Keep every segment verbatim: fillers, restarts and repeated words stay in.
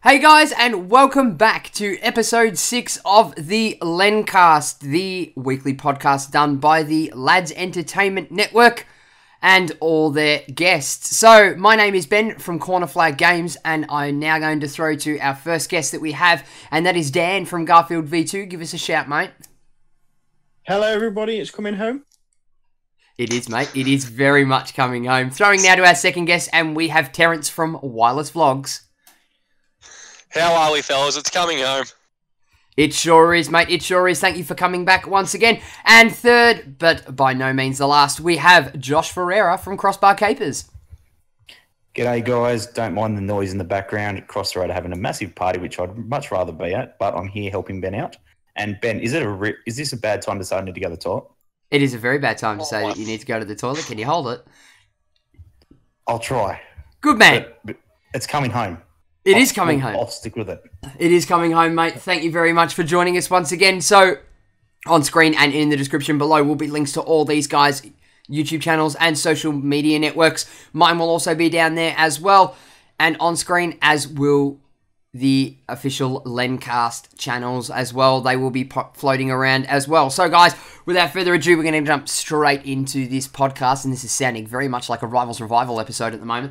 Hey guys, and welcome back to episode six of the Lencast, the weekly podcast done by the Lads Entertainment Network and all their guests. So, my name is Ben from Corner Flag Games, and I'm now going to throw to our first guest that we have, and that is Dan from Garfield V two. Give us a shout, mate. Hello, everybody. It's coming home. It is, mate. It is very much coming home. Throwing now to our second guest, and we have Terence from Wireless Vlogs. How are we, fellas? It's coming home. It sure is, mate. It sure is. Thank you for coming back once again. And third, but by no means the last, we have Josh Ferreira from Crossbar Capers. G'day, guys. Don't mind the noise in the background. At Crossroad are having a massive party, which I'd much rather be at, but I'm here helping Ben out. And Ben, is it a re- is this a bad time to say I need to go to the toilet? It is a very bad time to say that you need to go to the toilet. Can you hold it? I'll try. Good man. But, but it's coming home. It I'll, is coming I'll, home. I'll stick with it. It is coming home, mate. Thank you very much for joining us once again. So, on screen and in the description below will be links to all these guys' YouTube channels and social media networks. Mine will also be down there as well. And on screen, as will the official Lencast channels as well. They will be po- floating around as well. So, guys, without further ado, we're going to jump straight into this podcast. And this is sounding very much like a Rivals Revival episode at the moment.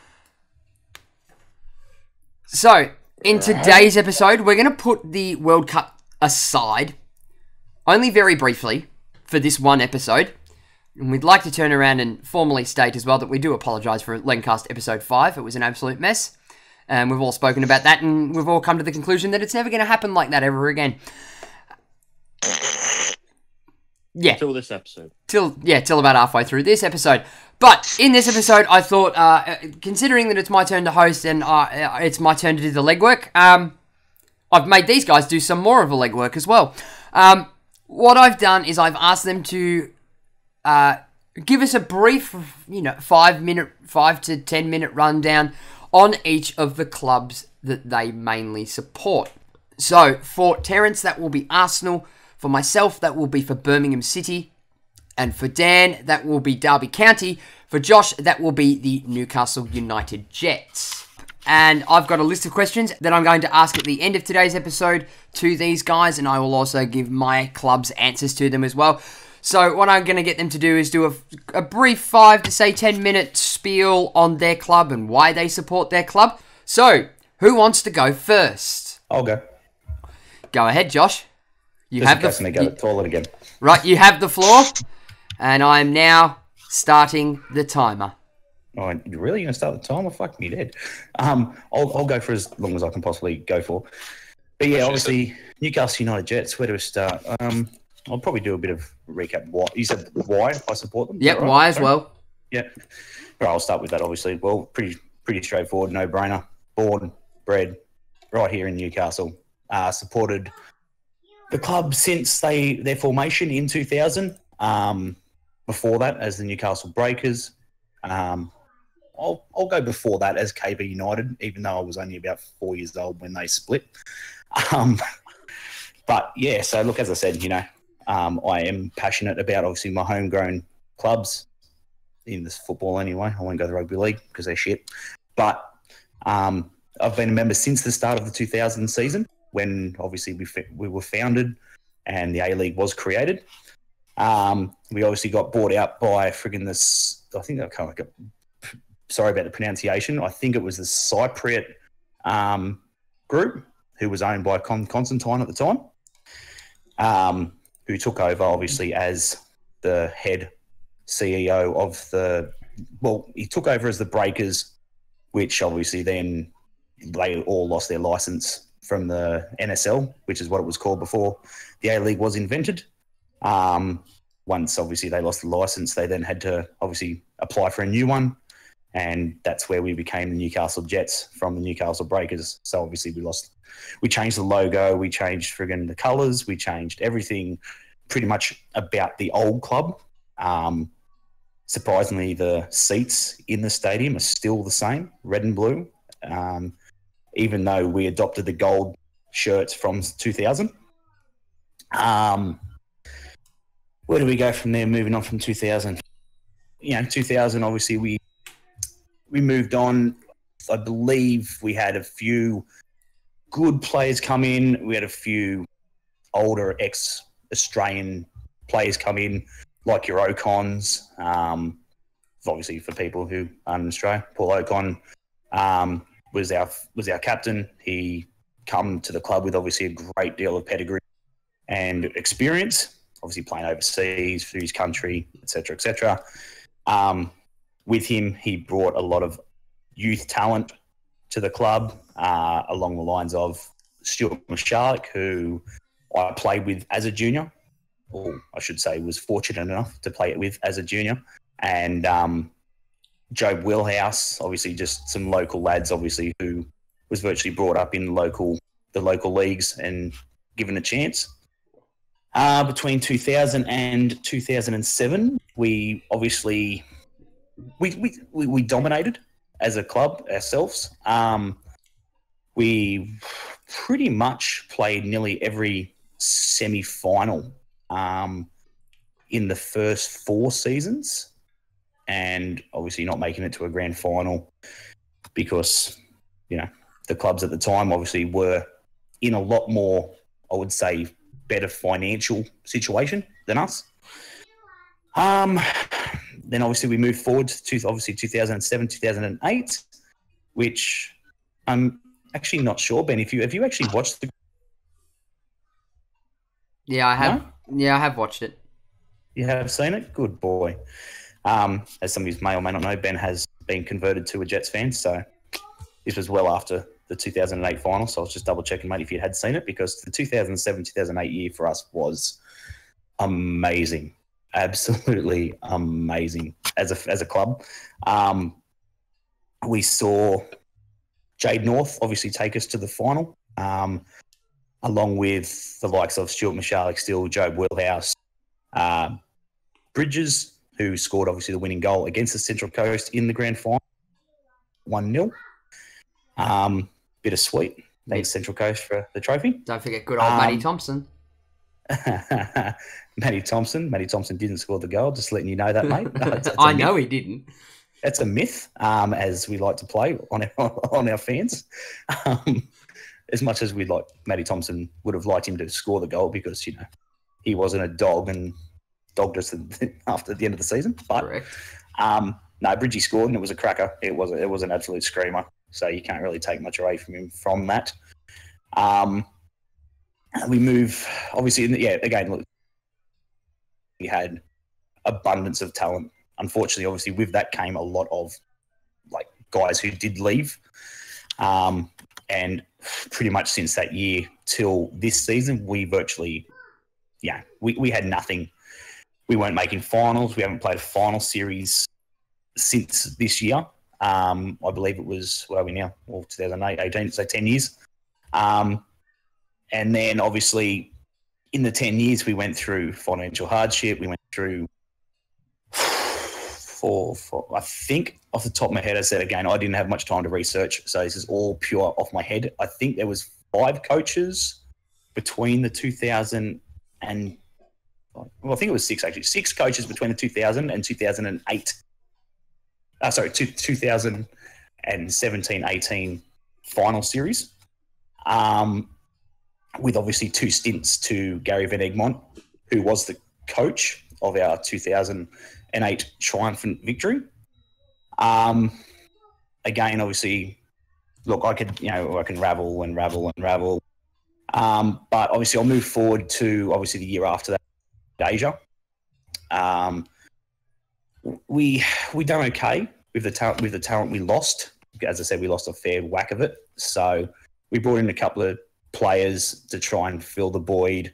So, in today's episode, we're going to put the World Cup aside, only very briefly, for this one episode. And we'd like to turn around and formally state as well that we do apologise for Lencast episode five. It was an absolute mess. And we've all spoken about that, and we've all come to the conclusion that it's never going to happen like that ever again. Yeah. Till this episode. Till, yeah, till about halfway through this episode. But in this episode, I thought, uh, considering that it's my turn to host and uh, it's my turn to do the legwork, um, I've made these guys do some more of the legwork as well. Um, what I've done is I've asked them to uh, give us a brief, you know, five minute, five to ten minute rundown on each of the clubs that they mainly support. So, for Terence, that will be Arsenal. For myself, that will be for Birmingham City. And for Dan, that will be Derby County. For Josh, that will be the Newcastle United Jets. And I've got a list of questions that I'm going to ask at the end of today's episode to these guys, and I will also give my club's answers to them as well. So what I'm going to get them to do is do a, a brief five to say ten minute spiel on their club and why they support their club. So, who wants to go first? I'll go. Go ahead, Josh. You Just have in case the I go to the toilet again. Right, you have the floor. And I'm now starting the timer. Oh, you really going to start the timer? Fuck me dead. Um, I'll, I'll go for as long as I can possibly go for. But yeah, obviously, Newcastle United Jets, where do we start? Um, I'll probably do a bit of recap. Why you said why I support them? Yep, right? why as Sorry? well. Yeah. Right, I'll start with that, obviously. Well, pretty pretty straightforward, no-brainer. Born, bred, right here in Newcastle. Uh, supported the club since they their formation in two thousand. Um, before that, as the Newcastle Breakers. Um, I'll, I'll go before that as K B United, even though I was only about four years old when they split. Um, but, yeah, so look, as I said, you know, um, I am passionate about, obviously, my homegrown clubs in this football anyway. I won't go to the rugby league because they're shit. But um, I've been a member since the start of the two thousand season when, obviously, we, we were founded and the A-League was created. Um, we obviously got bought out by friggin' this, I think I can't, sorry about the pronunciation. I think it was the Cypriot um, group who was owned by Con- Constantine at the time, um, who took over obviously as the head C E O of the, well, he took over as the Breakers, which obviously then they all lost their license from the N S L, which is what it was called before the A-League was invented. Um, once obviously they lost the license, they then had to obviously apply for a new one, and that's where we became the Newcastle Jets from the Newcastle Breakers. So obviously we lost, we changed the logo, we changed friggin' the colours, we changed everything pretty much about the old club. Um, surprisingly, the seats in the stadium are still the same, red and blue, um, even though we adopted the gold shirts from two thousand. Um, where do we go from there? Moving on from two thousand, you know, two thousand. Obviously, we we moved on. I believe we had a few good players come in. We had a few older ex-Australian players come in, like your Ocons. Um, obviously, for people who aren't in Australia, Paul Ocon um, was our was our captain. He come to the club with obviously a great deal of pedigree and experience. Obviously, playing overseas for his country, et cetera, et cetera. Um, with him, he brought a lot of youth talent to the club, uh, along the lines of Stuart Michalek, who I played with as a junior, or I should say was fortunate enough to play it with as a junior, and um, Joe Wheelhouse, obviously just some local lads, obviously, who was virtually brought up in local the local leagues and given a chance. Uh, between two thousand and two thousand seven, we obviously we, we, we, we dominated as a club ourselves. Um, we pretty much played nearly every semi-final um, in the first four seasons, and obviously not making it to a grand final because, you know, the clubs at the time obviously were in a lot more, I would say, better financial situation than us. Um, then obviously we moved forward to obviously two thousand seven, two thousand eight, which I'm actually not sure, Ben, if you have you actually watched the Yeah, I have. No? Yeah, I have watched it. You have seen it? Good boy. Um, as some of you may or may not know, Ben has been converted to a Jets fan, so this was well after the two thousand eight final, so I was just double checking, mate, if you had seen it, because the two thousand seven, two thousand eight year for us was amazing. Absolutely amazing as a, as a club. Um, we saw Jade North obviously take us to the final, um, along with the likes of Stuart Michalek, still Joe Wheelhouse, uh, Bridges, who scored obviously the winning goal against the Central Coast in the grand final, one nil. Um, bittersweet. Thanks, Central Coast, for the trophy. Don't forget good old Um, Matty Thompson. Matty Thompson. Matty Thompson didn't score the goal, just letting you know that, mate. That's, that's I a know myth. he didn't. That's a myth, um, as we like to play on our, on our fans. Um, as much as we'd like, Matty Thompson would have liked him to score the goal because, you know, he wasn't a dog and dogged us after the end of the season. But Correct. um, no, Bridgie scored and it was a cracker. It was a, it was an absolute screamer. So you can't really take much away from him from that. Um, we move, obviously, yeah, again, look, we had abundance of talent. Unfortunately, obviously, with that came a lot of like guys who did leave. Um, and pretty much since that year till this season, we virtually, yeah, we, we had nothing. We weren't making finals. We haven't played a final series since this year. Um, I believe it was, where are we now? Well, two thousand eight, eighteen, so ten years. Um, and then obviously in the ten years, we went through financial hardship. We went through four, four, I think off the top of my head, I said again, I didn't have much time to research. So this is all pure off my head. I think there was five coaches between the two thousand and, well, I think it was six actually, six coaches between the two thousand and two thousand eight. Uh, sorry, two, two thousand seventeen eighteen final series, um, with obviously two stints to Gary Van Egmont, who was the coach of our two thousand eight triumphant victory. Um, again, obviously, look, I could, you know, I can ravel and ravel and ravel, um, but obviously I'll move forward to obviously the year after that, Asia. Um, we we done okay with the talent with the talent we lost. As I said, we lost a fair whack of it. So we brought in a couple of players to try and fill the void.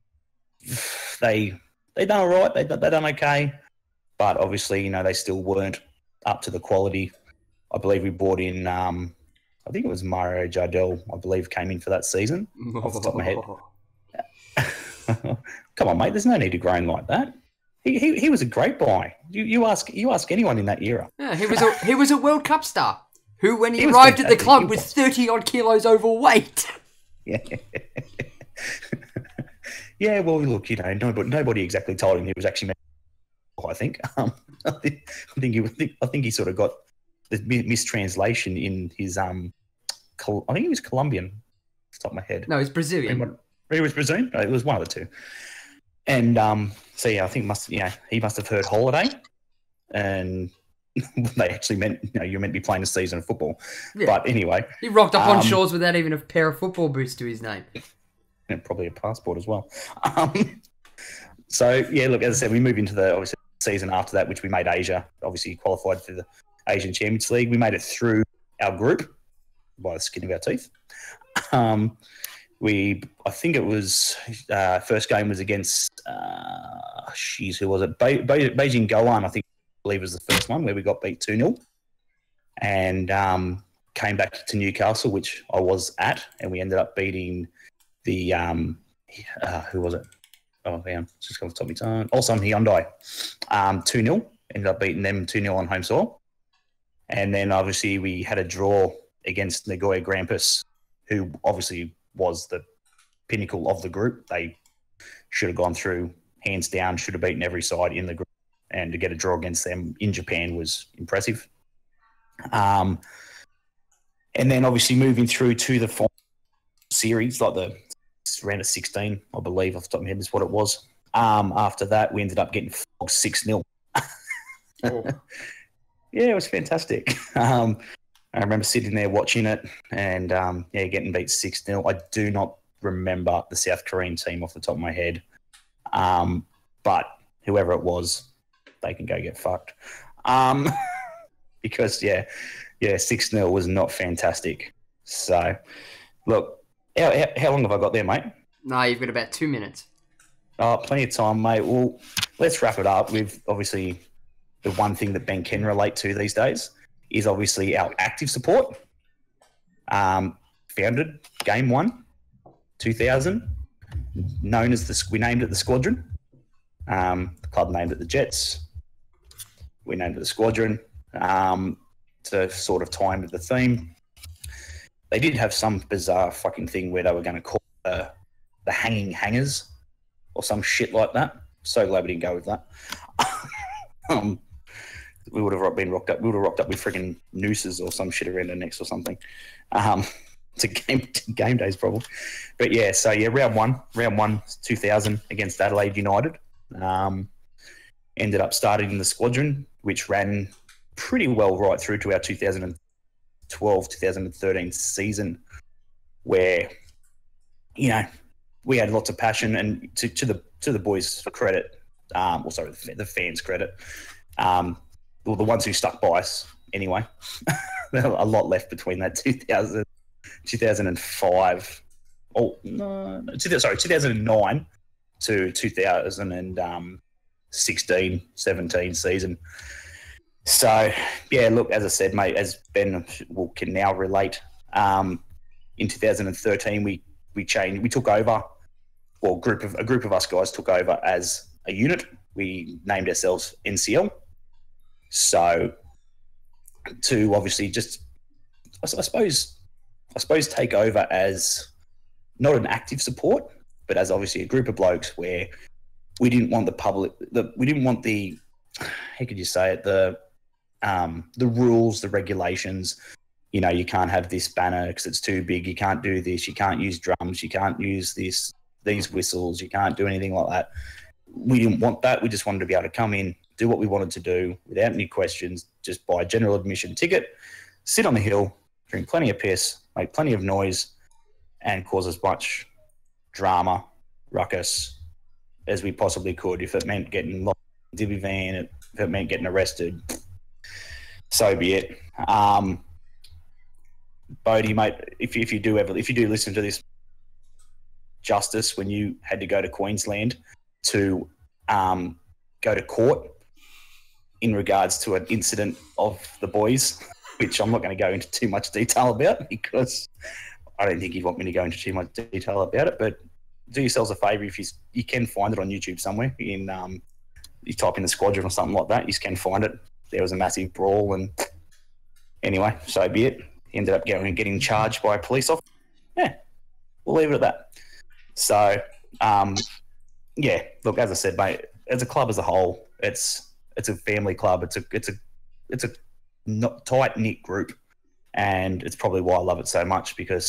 They they done all right. They they done okay, but obviously, you know, they still weren't up to the quality. I believe we brought in, um, I think it was Mario Jardel, I believe, came in for that season. Off the top of my head. Come on, mate. There's no need to groan like that. He, he he was a great buy. You you ask you ask anyone in that era. Yeah, he was a he was a World Cup star who, when he, He was arrived at the fantastic. club, He was was. thirty odd kilos overweight. Yeah. Yeah. Well, look, you know, nobody nobody exactly told him he was actually. I think. Um, I think I think he I think he sort of got the mi- mistranslation in his um. Col- I think he was Colombian. the top of my head. No, he's Brazilian. What- He was Brazilian. It was one of the two. And um, so yeah, I think must yeah he must have heard holiday, and they actually meant you know you're meant to be playing a season of football. Yeah. But anyway, He rocked up um, on shores without even a pair of football boots to his name. and probably a passport as well. Um, so yeah, look, as I said, we moved into the obviously season after that, which we made Asia. Obviously qualified for the Asian Champions League. We made it through our group by the skin of our teeth. Um, we, I think it was uh, first game was against, uh, jeez, who was it? Be- Be- Beijing Goan, I think, I believe was the first one where we got beat two nil, and um, came back to Newcastle, which I was at, and we ended up beating the um, uh, who was it? Oh, yeah, it's just off the top of my tongue. Ulsan Hyundai, um, two nil. Ended up beating them two nil on home soil, and then obviously we had a draw against Nagoya Grampus, who obviously was the pinnacle of the group. They should have gone through hands down, should have beaten every side in the group, and to get a draw against them in Japan was impressive. Um, and then obviously moving through to the final series, like the round of sixteen, I believe, off the top of my head is what it was. Um, after that, we ended up getting flogged six nil. Oh. Yeah, it was fantastic. Um, I remember sitting there watching it and, um, yeah, getting beat six nil. I do not remember the South Korean team off the top of my head. Um, but whoever it was, they can go get fucked. Um, because, yeah, yeah, six nil was not fantastic. So, look, how, how, how long have I got there, mate? No, you've got about two minutes. Oh, plenty of time, mate. Well, let's wrap it up with, obviously, the one thing that Ben can relate to these days is obviously our active support. Um, founded Game One, two thousand, known as the we named it the Squadron. Um, the club named it the Jets. We named it the Squadron um, to sort of time with the theme. They did have some bizarre fucking thing where they were going to call uh, the Hanging Hangers or some shit like that. So glad we didn't go with that. um, we would have been rocked up. We would have rocked up with freaking nooses or some shit around our necks or something. Um, it's a game game days problem. But yeah, so yeah, round one, round one, two thousand against Adelaide United. Um, ended up starting in the Squadron, which ran pretty well right through to our two thousand twelve, two thousand thirteen season, where you know we had lots of passion, and to, to the to the boys' credit, um, or sorry, the fans' credit. Um, well, the ones who stuck by us anyway. A lot left between that two thousand, two thousand five, oh, no, no, sorry, two thousand nine to two thousand sixteen, seventeen season. So, yeah, look, as I said, mate, as Ben will, can now relate, um, in two thousand thirteen, we, we changed, we took over, well, group of, a group of us guys took over as a unit. We named ourselves N C L. So, to obviously just, I suppose, I suppose take over as not an active support, but as obviously a group of blokes where we didn't want the public, the, we didn't want the, how could you say it, the, um, the rules, the regulations. You know, you can't have this banner because it's too big. You can't do this. You can't use drums. You can't use this, these whistles. You can't do anything like that. We didn't want that. We just wanted to be able to come in, do what we wanted to do without any questions, just buy a general admission ticket, sit on the hill, drink plenty of piss, make plenty of noise, and cause as much drama, ruckus as we possibly could. If it meant getting locked in the divvy van, if it meant getting arrested, so be it. Um, Bodie, mate, if you, if you do ever, if you do listen to this, justice when you had to go to Queensland to um, go to court in regards to an incident of the boys, which I'm not going to go into too much detail about because I don't think you'd want me to go into too much detail about it. But do yourselves a favour if you you can find it on YouTube somewhere. In um, you type in the Squadron or something like that, you can find it. There was a massive brawl, and anyway, so be it. He ended up getting getting charged by a police officer. Yeah, we'll leave it at that. So, um, yeah, look, as I said, mate, as a club as a whole, it's it's a family club. It's a it's a it's a tight knit group, and it's probably why I love it so much because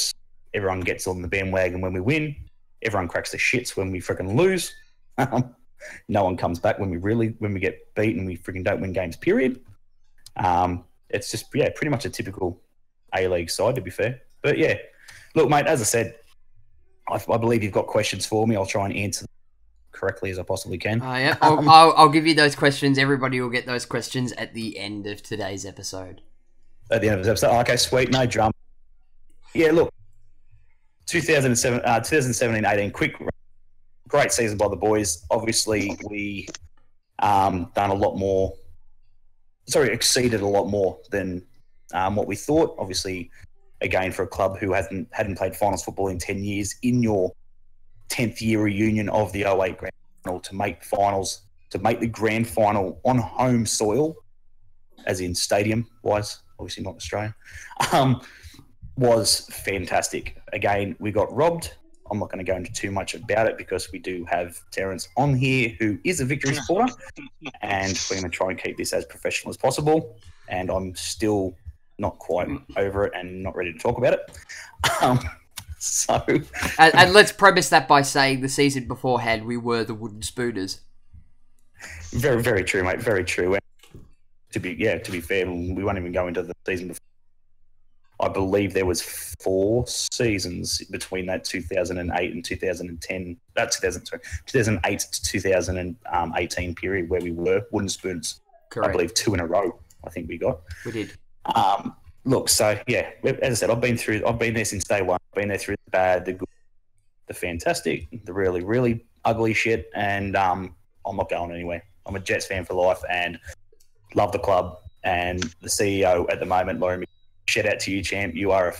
everyone gets on the bandwagon when we win. Everyone cracks their shits when we freaking lose. Um, no one comes back when we really when we get beaten. We freaking don't win games. Period. Um, it's just yeah, pretty much a typical A-League side, to be fair. But yeah, look, mate. As I said, I, I believe you've got questions for me. I'll try and answer them correctly as I possibly can. Uh, yeah, I'll, I'll, I'll give you those questions. Everybody will get those questions at the end of today's episode. At the end of this episode, okay, sweet, no drama. Yeah, look, two thousand seven, uh, twenty seventeen eighteen, quick, great season by the boys. Obviously, we um, done a lot more. Sorry, exceeded a lot more than um, what we thought. Obviously, again, for a club who hasn't hadn't played finals football in ten years, in your tenth year reunion of the oh eight grand final, to make finals, to make the grand final on home soil, as in stadium wise, obviously not Australian, um, was fantastic. Again, we got robbed. I'm not going to go into too much about it because we do have Terence on here who is a Victory supporter, and we're going to try and keep this as professional as possible. And I'm still not quite over it and not ready to talk about it. Um, so, and, and let's preface that by saying the season beforehand we were the Wooden Spooners. Very, very true, mate. Very true. And to be, yeah, to be fair, we won't even go into the season before. I believe there was four seasons between that two thousand eight and two thousand ten, uh, two thousand, sorry, two thousand eight to two thousand eighteen period where we were Wooden Spoons. Correct. I believe two in a row. I think we got. We did. Um, look, so yeah, as I said, I've been through. I've been there since day one. I've been there through the bad, the good, the fantastic, the really, really ugly shit, and um, I'm not going anywhere. I'm a Jets fan for life, and love the club and the C E O at the moment, Laurie. Shout out to you, champ. You are a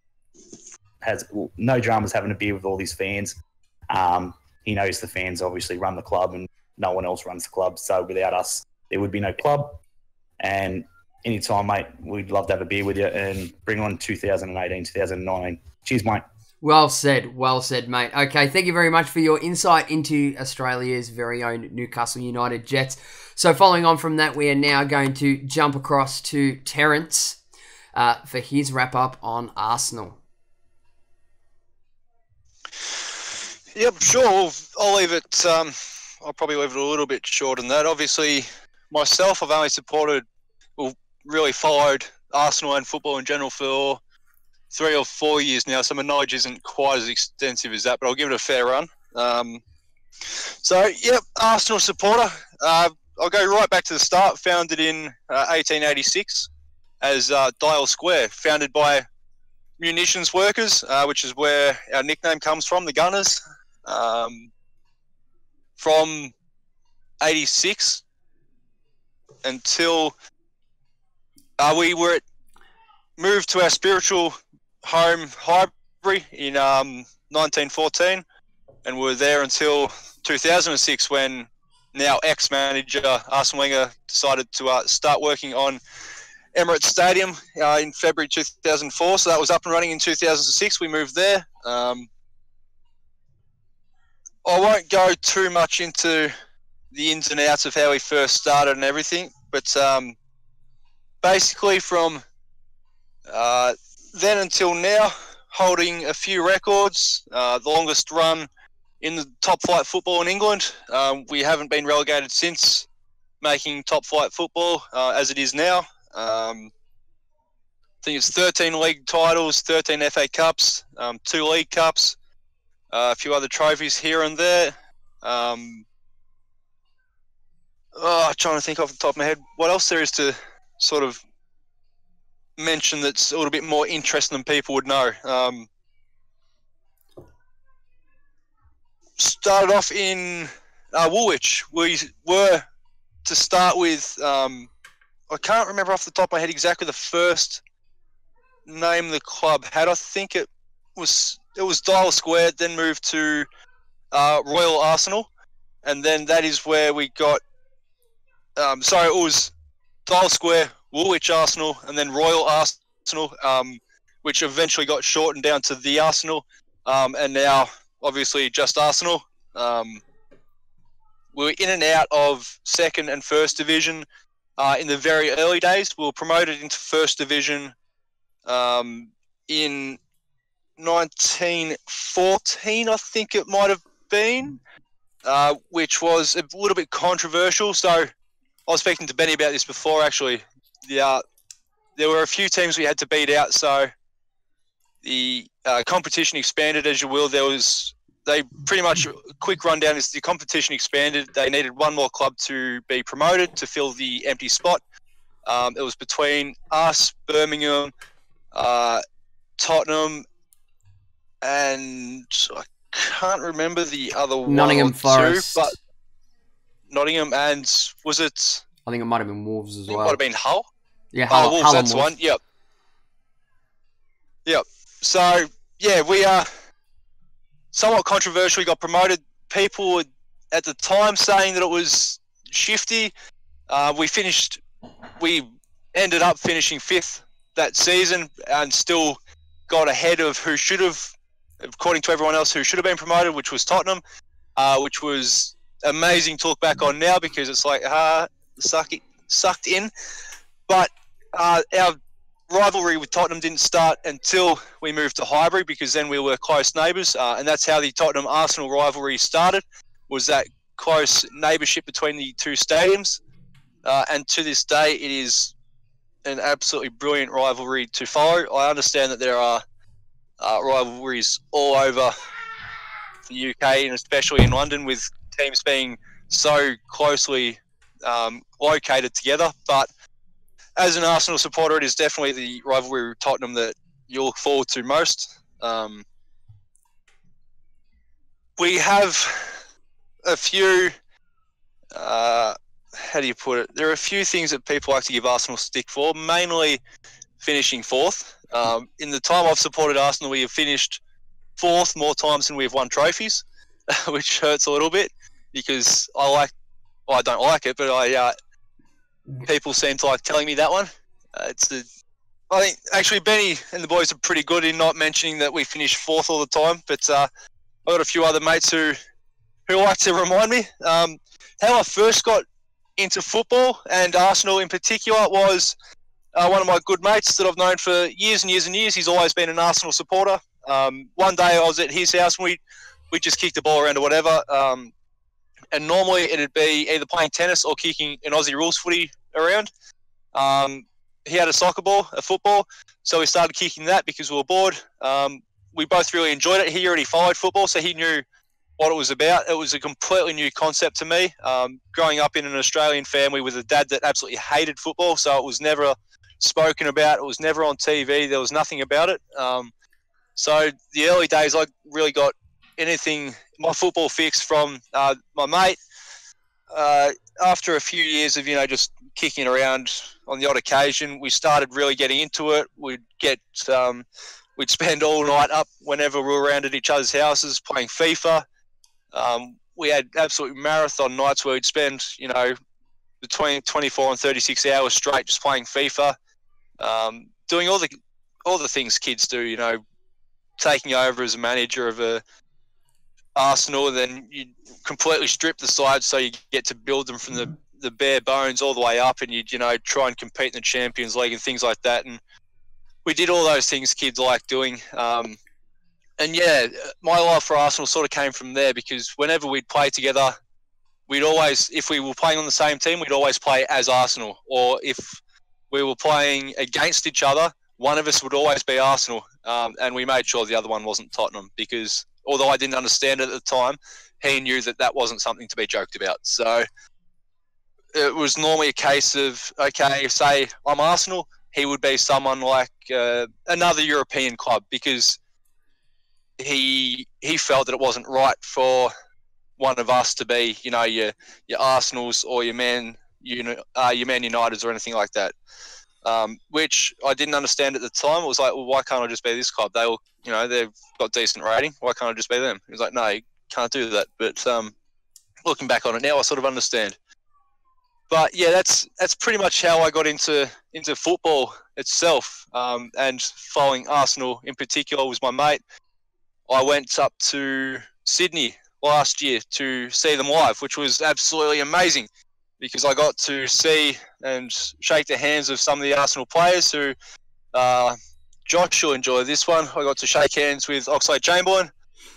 has well, no dramas having a beer with all these fans. Um, he knows the fans obviously run the club, and no one else runs the club. So without us, there would be no club. And anytime, mate, we'd love to have a beer with you and bring on two thousand eighteen, two thousand nineteen. Cheers, mate. Well said, well said, mate. Okay, thank you very much for your insight into Australia's very own Newcastle United Jets. So following on from that, we are now going to jump across to Terence uh, for his wrap-up on Arsenal. Yep, sure. I'll leave it. Um, I'll probably leave it a little bit shorter than that. Obviously, myself, I've only supported, well, really followed Arsenal and football in general for three or four years now, so my knowledge isn't quite as extensive as that, but I'll give it a fair run. Um, so, yep, Arsenal supporter. Uh, I'll go right back to the start. Founded in uh, eighteen eighty-six as uh, Dial Square, founded by munitions workers, uh, which is where our nickname comes from, the Gunners. Um, from eighty-six until uh, we were at, moved to our spiritual home, Highbury, in um, nineteen fourteen, and we were there until two thousand six when now ex-manager Arsene Wenger decided to uh, start working on Emirates Stadium uh, in February two thousand four. So that was up and running in two thousand six. We moved there. Um, I won't go too much into the ins and outs of how we first started and everything, but um, basically from uh, then until now, holding a few records, uh, the longest run in the top flight football in England. Um, we haven't been relegated since making top flight football uh, as it is now. Um, I think it's thirteen league titles, thirteen F A Cups, um, two League Cups, uh, a few other trophies here and there. Um, oh, I'm trying to think off the top of my head what else there is to sort of mention that's a little bit more interesting than people would know. Um, started off in uh, Woolwich. We were, to start with, um, I can't remember off the top of my head exactly the first name the club had. I think it was it was Dial Square, then moved to uh, Royal Arsenal, and then that is where we got. Um, sorry, it was Dial Square, Woolwich Arsenal, and then Royal Arsenal, um, which eventually got shortened down to the Arsenal, um, and now obviously just Arsenal. Um, we were in and out of second and first division. Uh, in the very early days, we were promoted into first division um, in nineteen fourteen, I think it might have been, uh, which was a little bit controversial. So I was speaking to Benny about this before, actually. The, uh, there were a few teams we had to beat out, so the uh, competition expanded, as you will. There was, they pretty much, a quick rundown is the competition expanded. They needed one more club to be promoted to fill the empty spot. Um, it was between us, Birmingham, uh, Tottenham, and I can't remember the other one. Nottingham or Forest. Two, but Nottingham and was it? I think it might have been Wolves as It well. might have been Hull. Yeah, Oh, Hull, Wolves. Hull That's and Wolves. one. Yep. Yep. So yeah, we are somewhat controversial. We got promoted. People were at the time saying that it was shifty. Uh, we finished. We ended up finishing fifth that season and still got ahead of who should have, according to everyone else, who should have been promoted, which was Tottenham, uh, which was amazing to look back on now because it's like, ah, suck it, sucked in. But uh, our rivalry with Tottenham didn't start until we moved to Highbury because then we were close neighbours, uh, and that's how the Tottenham-Arsenal rivalry started, was that close neighbourship between the two stadiums. Uh, and to this day, it is an absolutely brilliant rivalry to follow. I understand that there are uh, rivalries all over the U K and especially in London with teams being so closely um, located together. But as an Arsenal supporter, it is definitely the rivalry with Tottenham that you look forward to most. Um, we have a few... Uh, how do you put it? There are a few things that people like to give Arsenal stick for, mainly finishing fourth. Um, in the time I've supported Arsenal, we have finished fourth more times than we've won trophies, which hurts a little bit because I like, well, I don't like it, but I uh, people seem to like telling me that one. Uh, it's the, I think actually Benny and the boys are pretty good in not mentioning that we finish fourth all the time, but uh, I've got a few other mates who who like to remind me. Um, how I first got into football and Arsenal in particular was uh, one of my good mates that I've known for years and years and years. He's always been an Arsenal supporter. Um, one day I was at his house and we, we just kicked the ball around or whatever. Um, and normally it'd be either playing tennis or kicking an Aussie rules footy around. Um, he had a soccer ball, a football, so we started kicking that because we were bored. Um, we both really enjoyed it. He already followed football, so he knew what it was about. It was a completely new concept to me. Um, growing up in an Australian family with a dad that absolutely hated football, so it was never spoken about. It was never on T V. There was nothing about it. Um, so the early days, I really got anything, my football fix from uh, my mate. Uh, after a few years of, you know, just kicking around on the odd occasion, we started really getting into it. We'd get, um, we'd spend all night up whenever we were around at each other's houses playing FIFA. Um, we had absolute marathon nights where we'd spend, you know, between twenty-four and thirty-six hours straight just playing FIFA, um, doing all the all the things kids do, you know, taking over as a manager of a Arsenal, and then you completely strip the side so you get to build them from the, the bare bones all the way up, and you'd, you know, try and compete in the Champions League and things like that. And we did all those things kids like doing. Um, And yeah, my love for Arsenal sort of came from there because whenever we'd play together, we'd always, if we were playing on the same team, we'd always play as Arsenal. Or if we were playing against each other, one of us would always be Arsenal. Um, and we made sure the other one wasn't Tottenham because although I didn't understand it at the time, he knew that that wasn't something to be joked about. So it was normally a case of, okay, say I'm Arsenal, he would be someone like uh, another European club because he he felt that it wasn't right for one of us to be, you know, your your Arsenals or your Man, you know, uh, your Man Uniteds or anything like that. Um, which I didn't understand at the time. It was like, well, why can't I just be this club? They all, you know, they've got decent rating. Why can't I just be them? He was like, no, you can't do that. But um, looking back on it now, I sort of understand. But yeah, that's that's pretty much how I got into into football itself, um, and following Arsenal in particular was my mate. I went up to Sydney last year to see them live, which was absolutely amazing because I got to see and shake the hands of some of the Arsenal players who uh, Josh will enjoy this one. I got to shake hands with Oxlade Chamberlain.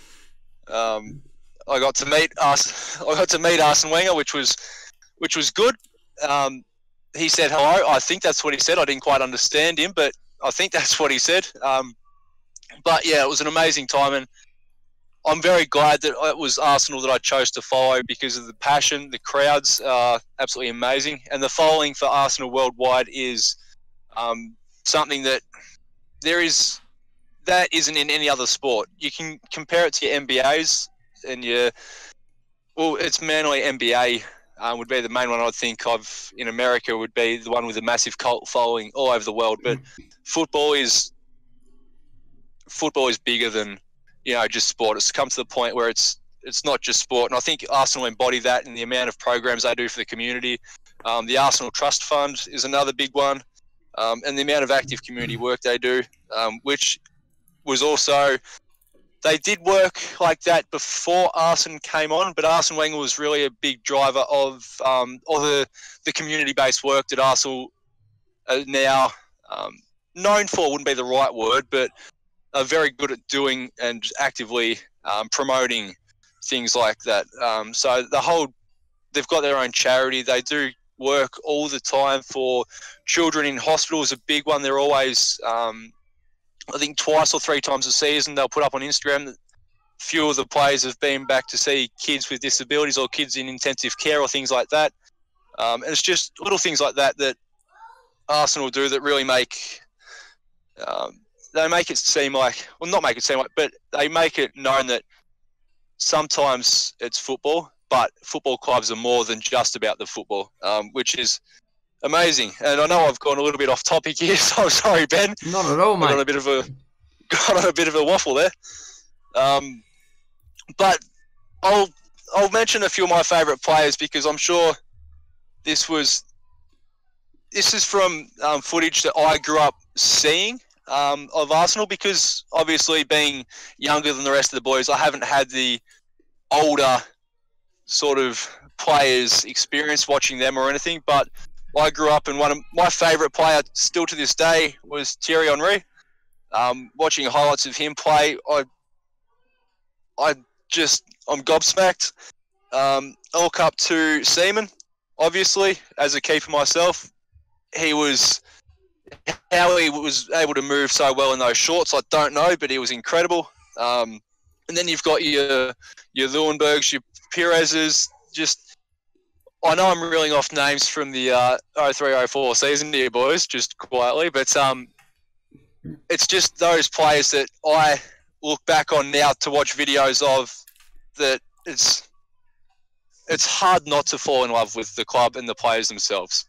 Um, I got to meet Ars- I got to meet Arsene Wenger, which was which was good. Um, he said hello. I think that's what he said. I didn't quite understand him, but I think that's what he said. Um, but yeah, it was an amazing time, and I'm very glad that it was Arsenal that I chose to follow because of the passion. The crowds are absolutely amazing, and the following for Arsenal worldwide is um, something that there is that isn't in any other sport. You can compare it to your N B As and your well, it's mainly N B A um, would be the main one I'd think of in America would be the one with a massive cult following all over the world. But football is football is bigger than you know just sport. It's come to the point where it's it's not just sport, and I think Arsenal embody that in the amount of programs they do for the community. Um, the Arsenal Trust Fund is another big one, um, and the amount of active community work they do, um, which was also they did work like that before Arsene came on, but Arsene Wenger was really a big driver of um, all the, the community-based work that Arsenal are now um, known for, wouldn't be the right word, but are very good at doing and actively um, promoting things like that. Um, so the whole, they've got their own charity. They do work all the time for children in hospitals, a big one. They're always... Um, I think twice or three times a season they'll put up on Instagram that few of the players have been back to see kids with disabilities or kids in intensive care or things like that. Um, and it's just little things like that that Arsenal do that really make um, they make it seem like well not make it seem like but they make it known that sometimes it's football, but football clubs are more than just about the football, um, which is amazing. And I know I've gone a little bit off topic here, so I'm sorry, Ben. Not at all, mate. I got a bit of a got on a bit of a waffle there. Um, but I'll I'll mention a few of my favourite players because I'm sure this was this is from um, footage that I grew up seeing um, of Arsenal because obviously being younger than the rest of the boys, I haven't had the older sort of players experience watching them or anything, but I grew up and one of my favourite player still to this day was Thierry Henry. Um, watching highlights of him play, I, I just, I'm gobsmacked. Um, I'll look up to Seaman, obviously, as a keeper myself. He was, how he was able to move so well in those shorts, I don't know, but he was incredible. Um, and then you've got your, your Leuenbergs, your Perez's, just, I know I'm reeling off names from the uh, oh three oh four season here, boys, just quietly, but um, it's just those players that I look back on now to watch videos of that it's it's hard not to fall in love with the club and the players themselves.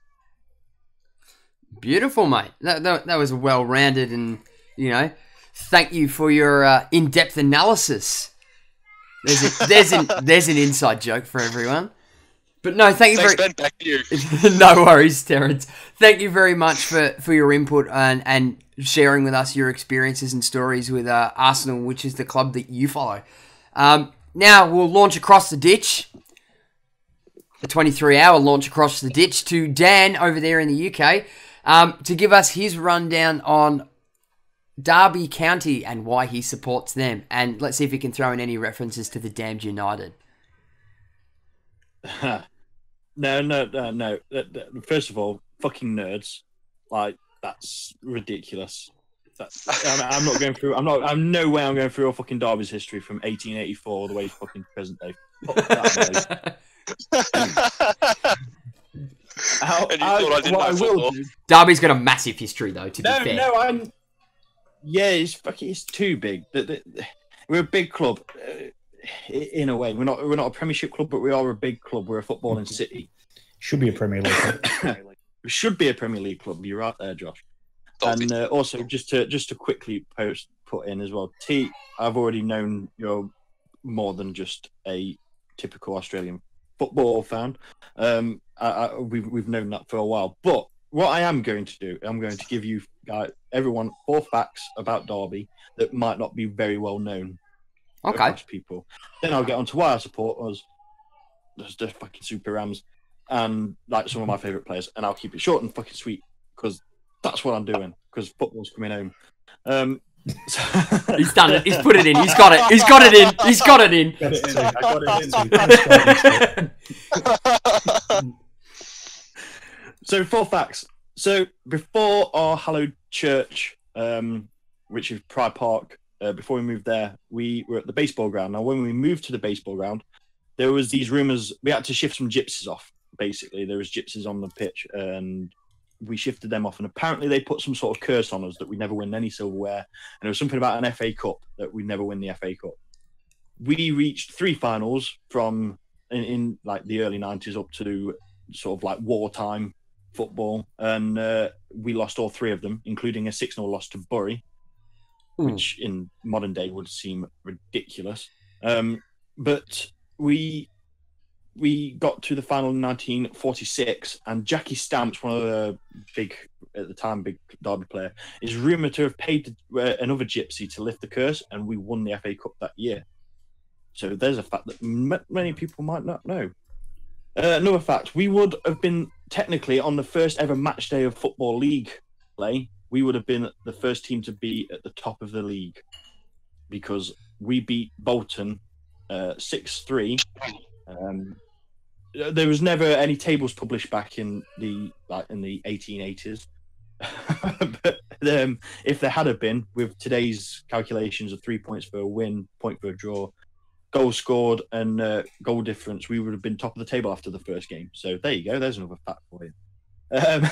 Beautiful, mate. That, that, that was well-rounded and, you know, thank you for your uh, in-depth analysis. There's, a, there's, an, there's an inside joke for everyone. But no, thank you Thanks, very Ben. Back to you. No worries, Terence. Thank you very much for, for your input and, and sharing with us your experiences and stories with uh, Arsenal, which is the club that you follow. Um, now we'll launch across the ditch, the twenty-three hour launch across the ditch to Dan over there in the U K um, to give us his rundown on Derby County and why he supports them. And let's see if he can throw in any references to the Damned United. No, no, no, no. First of all, fucking nerds. Like, that's ridiculous. That's, I'm, I'm not going through. I'm not. I'm no way. I'm going through all fucking Derby's history from eighteen eighty-four all the way to fucking present day. Fuck that, how, and you I, thought I didn't know I will football? do, Derby's got a massive history, though. To no, be fair, no, I'm. Yeah, it's fucking. It's too big. The, the, we're a big club. Uh, in a way, we're not. We're not a Premiership club, but we are a big club. We're a footballing city. Should be a Premier League club. We should be a Premier League club. You're right there, Josh. And uh, also, just to just to quickly post put in as well, T. I've already known you're more than just a typical Australian football fan. Um, I, I, we've we've known that for a while. But what I am going to do, I'm going to give you guys, everyone, four facts about Derby that might not be very well known. Okay. Across people. Then I'll get on to why I support us. There's the fucking Super Rams and like some of my favourite players, and I'll keep it short and fucking sweet because that's what I'm doing. Because football's coming home. Um, so He's done it. He's put it in. He's got it. He's got it in. He's got it in. Got it in. I got it in. So, four facts. So, before our hallowed church, um, which is Pride Park, uh, before we moved there, we were at the baseball ground. Now, when we moved to the baseball ground, there was these rumours. We had to shift some gypsies off, basically. There was gypsies on the pitch, and we shifted them off. And apparently they put some sort of curse on us that we never win any silverware. And there was something about an F A Cup, that we never win the F A Cup. We reached three finals from, in, in like, the early nineties up to sort of, like, wartime football, and uh, we lost all three of them, including a six nil loss to Bury, Ooh. which in modern day would seem ridiculous. Um, but we we got to the final in nineteen forty-six, and Jackie Stamps, one of the big, at the time, big Derby player, is rumoured to have paid uh, another gypsy to lift the curse, and we won the F A Cup that year. So there's a fact that m- many people might not know. Uh, another fact, we would have been technically on the first ever match day of Football League play, we would have been the first team to be at the top of the league, because we beat Bolton uh, six three. Um, there was never any tables published back in the like in the eighteen eighties. But um, if there had have been, with today's calculations of three points for a win, point for a draw, goals scored, and uh, goal difference, we would have been top of the table after the first game. So there you go. There's another fact for you. Um,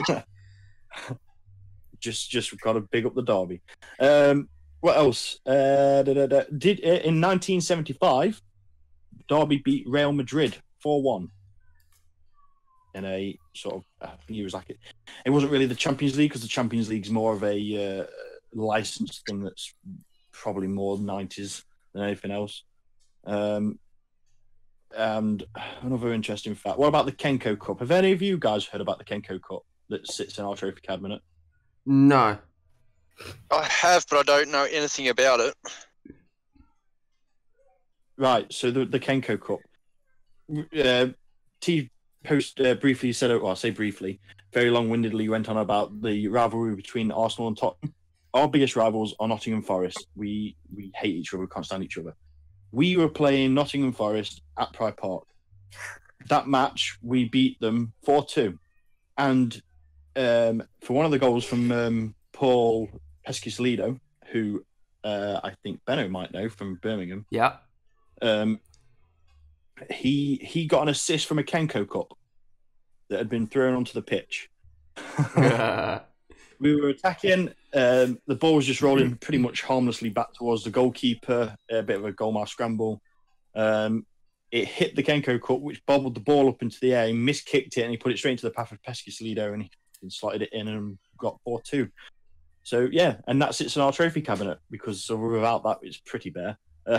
just, just got to big up the Derby. Um, what else? Uh, da, da, da. Did uh, in nineteen seventy-five, Derby beat Real Madrid four one in a sort of. I think it was like it. It wasn't really the Champions League, because the Champions League's more of a uh, licensed thing that's probably more nineties than anything else. Um, and another interesting fact. What about the Kenco Cup? Have any of you guys heard about the Kenco Cup that sits in our trophy cabinet? No. I have, but I don't know anything about it. Right. So the the Kenco Cup. Uh, T post uh, briefly said it. Well, I say briefly, very long-windedly went on about the rivalry between Arsenal and Tottenham. Our biggest rivals are Nottingham Forest. We we hate each other. We can't stand each other. We were playing Nottingham Forest at Pride Park. That match, we beat them four two. And um, for one of the goals from um, Paul Pescisolido, who uh, I think Benno might know from Birmingham, Yeah. um, he he got an assist from a Kenco Cup that had been thrown onto the pitch. We were attacking. Um, the ball was just rolling pretty much harmlessly back towards the goalkeeper. A bit of a goalmouth scramble. Um, it hit the Kenco Cup, which bobbled the ball up into the air. He miskicked it, and he put it straight into the path of Pescisolido, and he slotted it in and got four two. So, yeah, and that sits in our trophy cabinet, because so without that, it's pretty bare. Uh,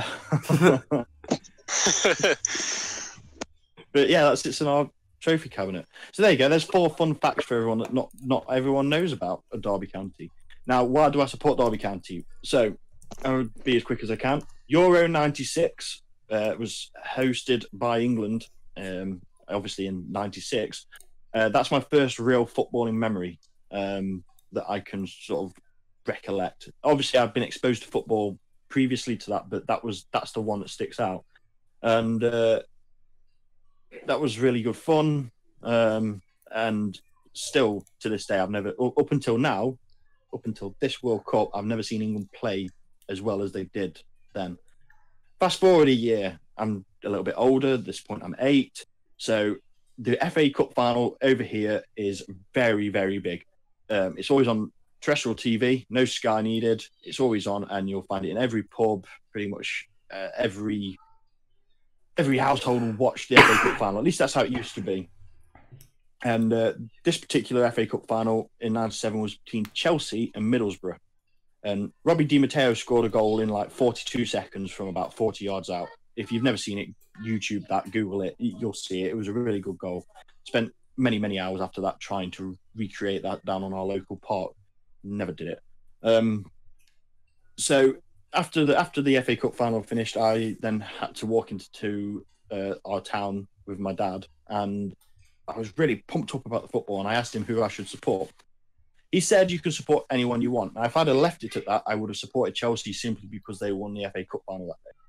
but, yeah, that sits in our trophy cabinet. So there you go. There's four fun facts for everyone that not, not everyone knows about at Derby County. Now, why do I support Derby County? So, I'll be as quick as I can. Euro ninety-six uh, was hosted by England, um, obviously in ninety-six. Uh, that's my first real footballing memory um, that I can sort of recollect. Obviously, I've been exposed to football previously to that, but that was that's the one that sticks out. And uh, that was really good fun. Um, and still, to this day, I've never, up until now, up until this World Cup, I've never seen England play as well as they did then. Fast forward a year, I'm a little bit older. At this point, I'm eight. So the F A Cup final over here is very, very big. Um, it's always on terrestrial T V, no Sky needed. It's always on, and you'll find it in every pub, pretty much uh, every every household will watch the F A Cup final. At least that's how it used to be. And uh, this particular F A Cup final in ninety-seven was between Chelsea and Middlesbrough. And Robbie Di Matteo scored a goal in like forty-two seconds from about forty yards out. If you've never seen it, YouTube that, Google it, you'll see it. It was a really good goal. Spent many, many hours after that trying to recreate that down on our local park. Never did it. Um, so after the after the F A Cup final finished, I then had to walk into to, uh, our town with my dad, and I was really pumped up about the football, and I asked him who I should support. he said you can support anyone you want. Now, if I'd have left it at that, I would have supported Chelsea simply because they won the F A Cup final that day.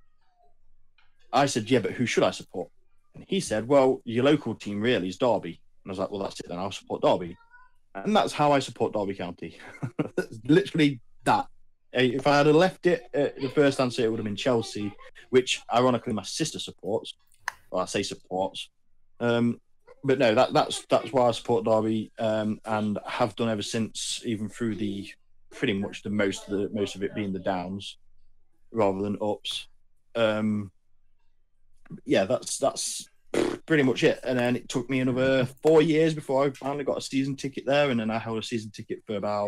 I said, yeah, but who should I support? And he said, well, your local team really is Derby. And I was like, well, that's it then. I'll support Derby. And that's how I support Derby County. Literally that. If I had left it, uh, the first answer it would have been Chelsea, which ironically my sister supports. Well, I say supports. Um, but no, that, that's that's why I support Derby, um, and have done ever since, even through the pretty much the most of the most of it being the downs rather than ups. Um, yeah, that's that's pretty much it. And then it took me another four years before I finally got a season ticket there, and then I held a season ticket for about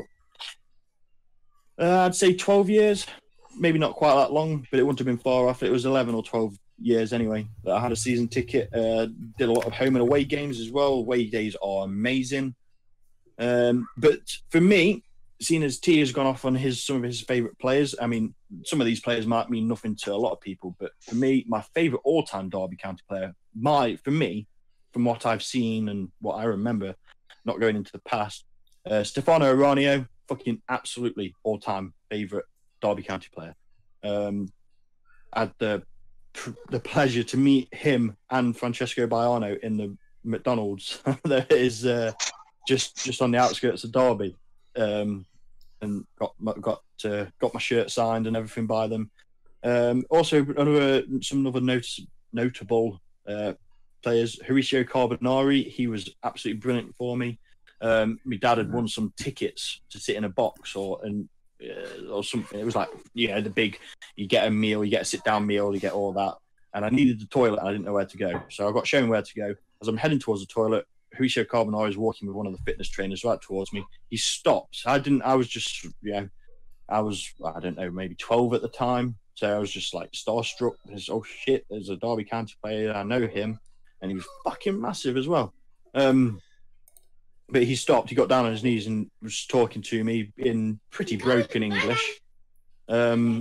uh, I'd say twelve years, maybe not quite that long, but it wouldn't have been far off. It was eleven or twelve years anyway that I had a season ticket. Uh, did a lot of home and away games as well. Away days are amazing. Um, but for me, seeing as T has gone off on his some of his favourite players, I mean, some of these players might mean nothing to a lot of people, but for me, my favourite all-time Derby County player, my for me, from what I've seen and what I remember, not going into the past, uh, Stefano Aranio, fucking absolutely all-time favourite Derby County player. Um, I had the the pleasure to meet him and Francesco Baiano in the McDonald's that is uh, just just on the outskirts of Derby. Um, and got got uh, got my shirt signed and everything by them. Um, also, another some other notice, notable uh, players. Horacio Carbonari, he was absolutely brilliant for me. Um, my dad had won some tickets to sit in a box or and uh, or something. It was like, you know, the big, you get a meal, you get a sit down meal, you get all that. And I needed the toilet, and I didn't know where to go, so I got shown where to go. As I'm heading towards the toilet, Horacio Carbonari is walking with one of the fitness trainers right towards me. He stops. I didn't. I was just, you know, I was, I don't know, maybe twelve at the time. So I was just like starstruck. There's, oh shit, there's a Derby County player. I know him, and he was fucking massive as well. Um, but he stopped. He got down on his knees and was talking to me in pretty broken English. Um,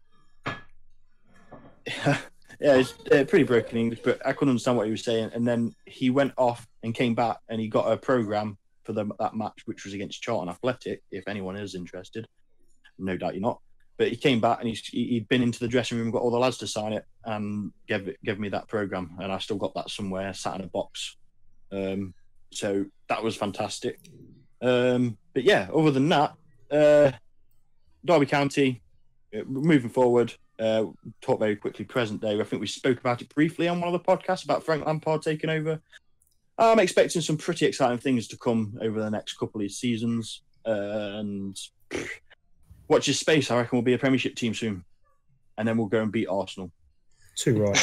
Yeah, it's uh, pretty broken English, but I couldn't understand what he was saying. And then he went off and came back, and he got a program for the, that match, which was against Charlton Athletic, if anyone is interested. No doubt you're not. But he came back, and he's, he'd been into the dressing room, got all the lads to sign it, and gave, it, gave me that program. And I still got that somewhere, sat in a box. Um, so that was fantastic. Um, but yeah, other than that, uh, Derby County, uh, moving forward, Uh, talk very quickly present day. I think we spoke about it briefly on one of the podcasts about Frank Lampard taking over. I'm expecting some pretty exciting things to come over the next couple of seasons. Uh, and pff, watch this space. I reckon we'll be a Premiership team soon. And then we'll go and beat Arsenal. Too right.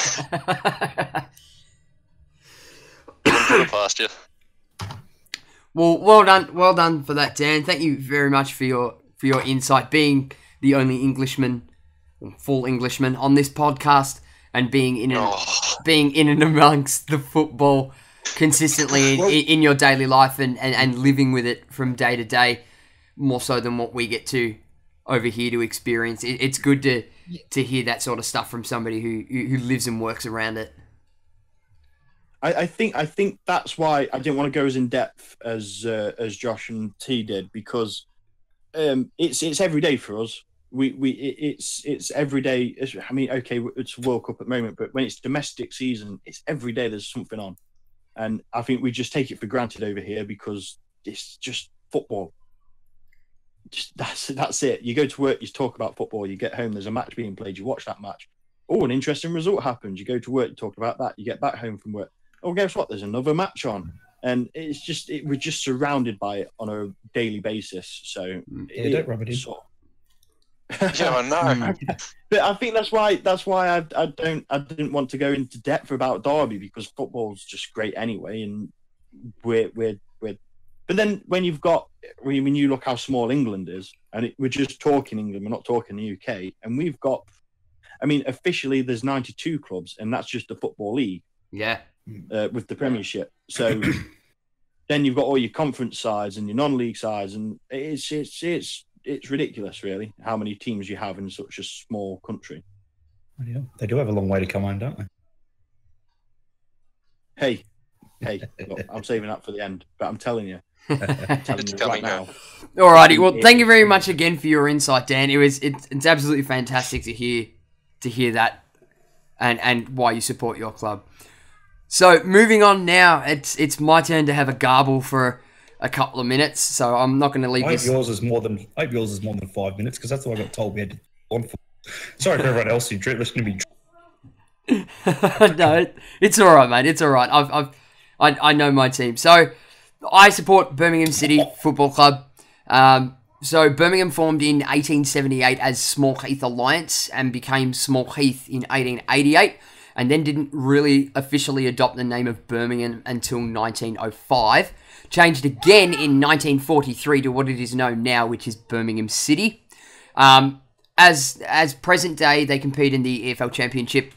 Past you. Well, well done, well done for that, Dan. Thank you very much for your for your insight. Being the only Englishman, full Englishman on this podcast, and being in and Oh. being in and amongst the football consistently in, in your daily life and, and, and living with it from day to day, more so than what we get to over here to experience. It, it's good to to hear that sort of stuff from somebody who who lives and works around it. I, I think I think that's why I didn't want to go as in depth as uh, as Josh and T did, because um, it's it's every day for us. We we it's it's every day. It's, I mean, okay, it's World Cup at the moment, but when it's domestic season, it's every day there's something on, and I think we just take it for granted over here because it's just football. Just that's that's it. You go to work, you talk about football. You get home, there's a match being played. You watch that match. Oh, an interesting result happens. You go to work, you talk about that. You get back home from work. Oh, guess what? There's another match on, and it's just it, we're just surrounded by it on a daily basis. So Yeah, don't rub it in. sort of- Yeah, I know. But I think that's why that's why I I don't I didn't want to go into depth about Derby, because football's just great anyway, and we're we're we're. But then when you've got when when you look how small England is, and it, we're just talking England, we're not talking the U K, and we've got, I mean, officially there's ninety-two clubs, and that's just the football league. Yeah. Uh, with the Premiership, so then you've got all your conference sides and your non-league sides, and it's it's it's. It's ridiculous, really, how many teams you have in such a small country. Yeah, they do have a long way to come home, don't they? Hey, hey, look, I'm saving that for the end, but I'm telling you, It's right coming now. Alrighty, well, thank you very much again for your insight, Dan. It was it's, it's absolutely fantastic to hear to hear that, and and why you support your club. So moving on now, it's it's my turn to have a garble for a couple of minutes. So I'm not going to leave I hope this. yours is more than I hope yours is more than five minutes because that's what I got told we had to on for. Sorry for everyone else who drew listening to me. No, it's all right, mate. It's all right. I've, I've, I, I know my team. So I support Birmingham City Football Club. Um, so Birmingham formed in eighteen seventy-eight as Small Heath Alliance and became Small Heath in eighteen eighty-eight, and then didn't really officially adopt the name of Birmingham until nineteen oh five. Changed again in nineteen forty-three to what it is known now, which is Birmingham City. Um, as as present day, they compete in the E F L Championship.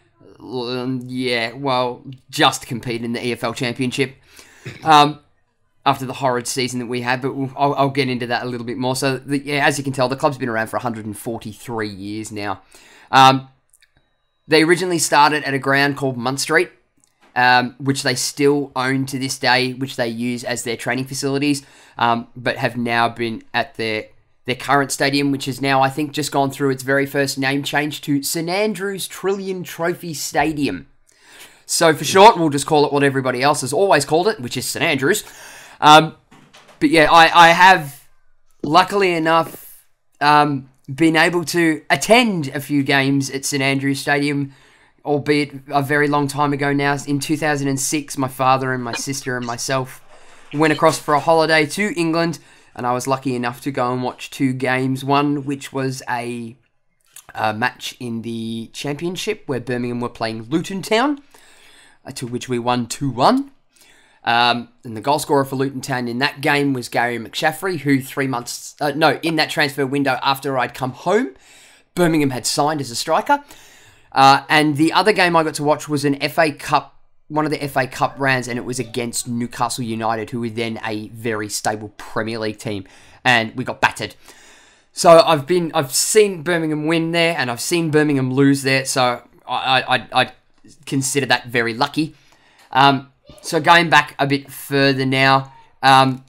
Um, yeah, well, just compete in the E F L Championship um, after the horrid season that we had, but we'll, I'll, I'll get into that a little bit more. So, the, yeah, as you can tell, the club's been around for one hundred forty-three years now. Um, they originally started at a ground called Munt Street, um, which they still own to this day, which they use as their training facilities, um, but have now been at their their current stadium, which is now, I think, just gone through its very first name change to St Andrews Trillion Trophy Stadium. So for short, we'll just call it what everybody else has always called it, which is St Andrews. Um, but yeah, I, I have, luckily enough, um, been able to attend a few games at St Andrews Stadium, albeit a very long time ago now. In two thousand six, my father and my sister and myself went across for a holiday to England, and I was lucky enough to go and watch two games. One, which was a, a match in the Championship, where Birmingham were playing Luton Town, uh, to which we won two one. Um, and the goal scorer for Luton Town in that game was Gary McShaffrey, who three months... Uh, no, in that transfer window after I'd come home, Birmingham had signed as a striker. Uh, and the other game I got to watch was an F A Cup, one of the F A Cup rounds, and it was against Newcastle United, who were then a very stable Premier League team, and we got battered. So I've been, I've seen Birmingham win there, and I've seen Birmingham lose there, so I, I, I consider that very lucky. Um, so going back a bit further now, um,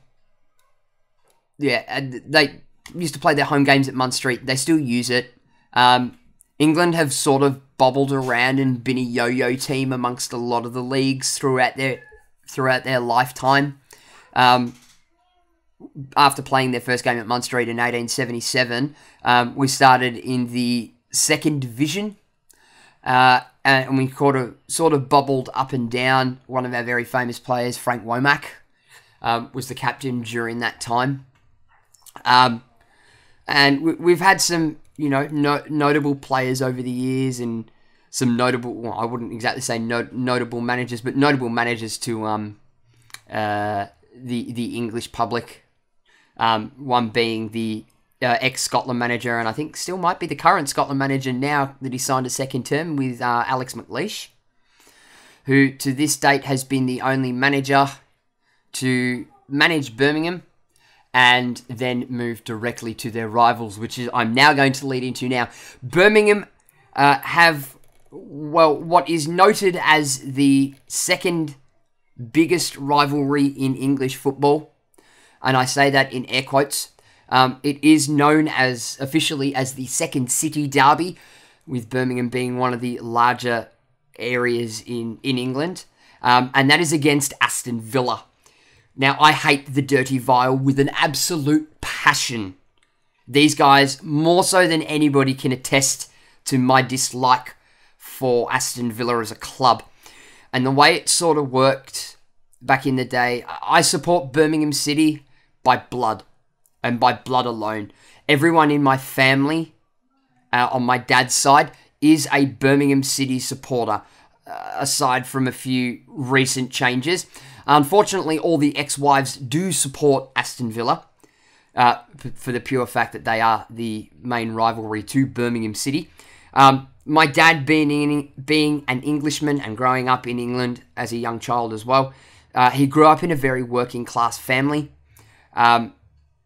yeah, they used to play their home games at Munt Street. They still use it. Um, England have sort of bobbled around and been a yo-yo team amongst a lot of the leagues throughout their throughout their lifetime. Um, after playing their first game at Munt Street in eighteen seventy-seven, um, we started in the second division, uh, and we sort of sort of bubbled up and down. One of our very famous players, Frank Womack, um, was the captain during that time, um, and we, we've had some. You know, no, notable players over the years, and some notable, well, I wouldn't exactly say no, notable managers, but notable managers to um, uh, the the English public. Um, one being the uh, ex-Scotland manager, and I think still might be the current Scotland manager now that he signed a second term with uh, Alex McLeish, who to this date has been the only manager to manage Birmingham and then move directly to their rivals, which is I'm now going to lead into now. Birmingham uh, have, well, what is noted as the second biggest rivalry in English football, and I say that in air quotes. Um, it is known as officially as the Second City Derby, with Birmingham being one of the larger areas in, in England, um, and that is against Aston Villa. Now, I hate the Dirty Vile with an absolute passion. These guys, more so than anybody, can attest to my dislike for Aston Villa as a club. And the way it sort of worked back in the day, I support Birmingham City by blood, and by blood alone. Everyone in my family, uh, on my dad's side, is a Birmingham City supporter, uh, aside from a few recent changes. Unfortunately, all the ex-wives do support Aston Villa, uh, for the pure fact that they are the main rivalry to Birmingham City. Um, my dad being in, being an Englishman and growing up in England as a young child as well, uh, he grew up in a very working-class family. Um,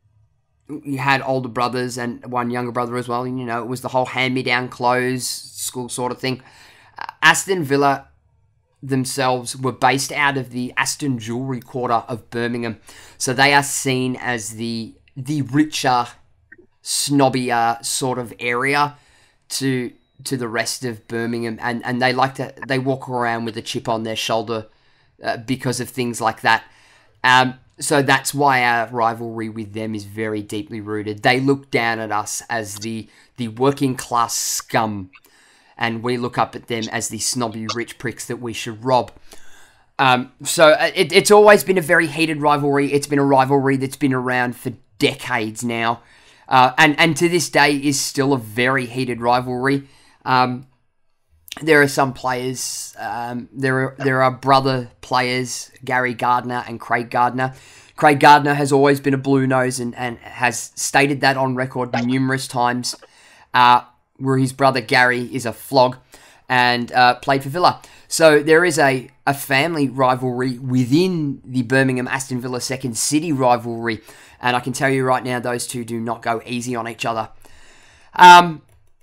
he had older brothers and one younger brother as well, and, you know, it was the whole hand-me-down clothes, school sort of thing. Uh, Aston Villa themselves were based out of the Aston Jewellery Quarter of Birmingham. So they are seen as the the richer, snobbier sort of area to to the rest of Birmingham, and, and they like to they walk around with a chip on their shoulder uh, because of things like that. Um, so that's why our rivalry with them is very deeply rooted. They look down at us as the the working class scum, and we look up at them as the snobby rich pricks that we should rob. Um, so it, it's always been a very heated rivalry. It's been a rivalry that's been around for decades now, uh, and and to this day is still a very heated rivalry. Um, there are some players. Um, there are there are brother players, Gary Gardner and Craig Gardner. Craig Gardner has always been a blue nose and, and has stated that on record numerous times. Uh, where his brother Gary is a flog and uh, played for Villa. So there is a, a family rivalry within the Birmingham Aston Villa Second City rivalry, and I can tell you right now, those two do not go easy on each other. Um,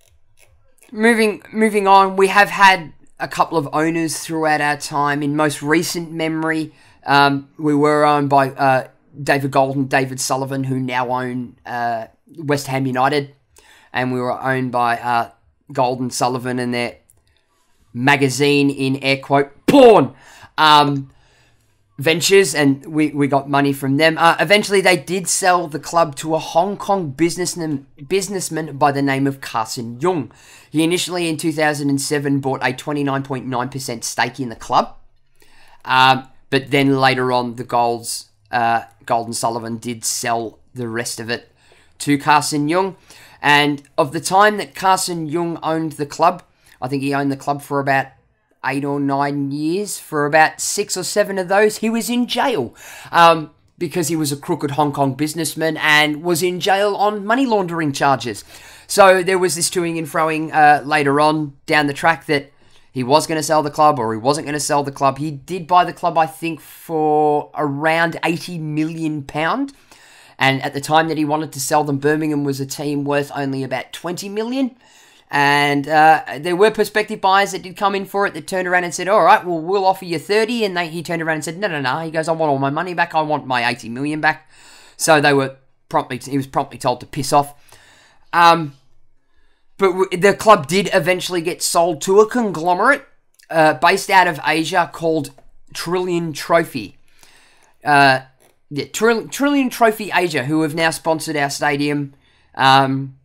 moving moving on, we have had a couple of owners throughout our time. In most recent memory, um, we were owned by uh, David Golden, David Sullivan, who now own uh, West Ham United, and we were owned by uh, Golden, Sullivan, and their magazine, in air quote, porn um, ventures, and we, we got money from them. Uh, eventually, they did sell the club to a Hong Kong businessman, businessman by the name of Carson Jung. He initially, in two thousand seven, bought a twenty-nine point nine percent stake in the club, um, but then later on, the Golds, uh, Golden Sullivan did sell the rest of it to Carson Jung. And of the time that Carson Jung owned the club, I think he owned the club for about eight or nine years. For about six or seven of those, he was in jail um, because he was a crooked Hong Kong businessman and was in jail on money laundering charges. So there was this toing and froing uh, later on down the track that he was going to sell the club or he wasn't going to sell the club. He did buy the club, I think, for around eighty million pounds. And at the time that he wanted to sell them, Birmingham was a team worth only about twenty million. And uh, there were prospective buyers that did come in for it that turned around and said, all right, well, we'll offer you thirty. And they, he turned around and said, no, no, no. He goes, I want all my money back. I want my eighty million back. So they were promptly, he was promptly told to piss off. Um, but w- the club did eventually get sold to a conglomerate uh, based out of Asia called Trillion Trophy. Uh, Yeah, Trill- Trillion Trophy Asia, who have now sponsored our stadium um,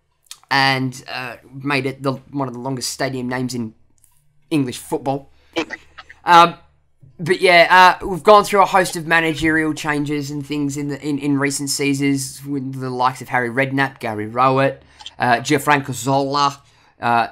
and uh, made it the one of the longest stadium names in English football. Um, but yeah, uh, we've gone through a host of managerial changes and things in the in, in recent seasons with the likes of Harry Redknapp, Gary Rowett, uh, Gianfranco Zola, uh,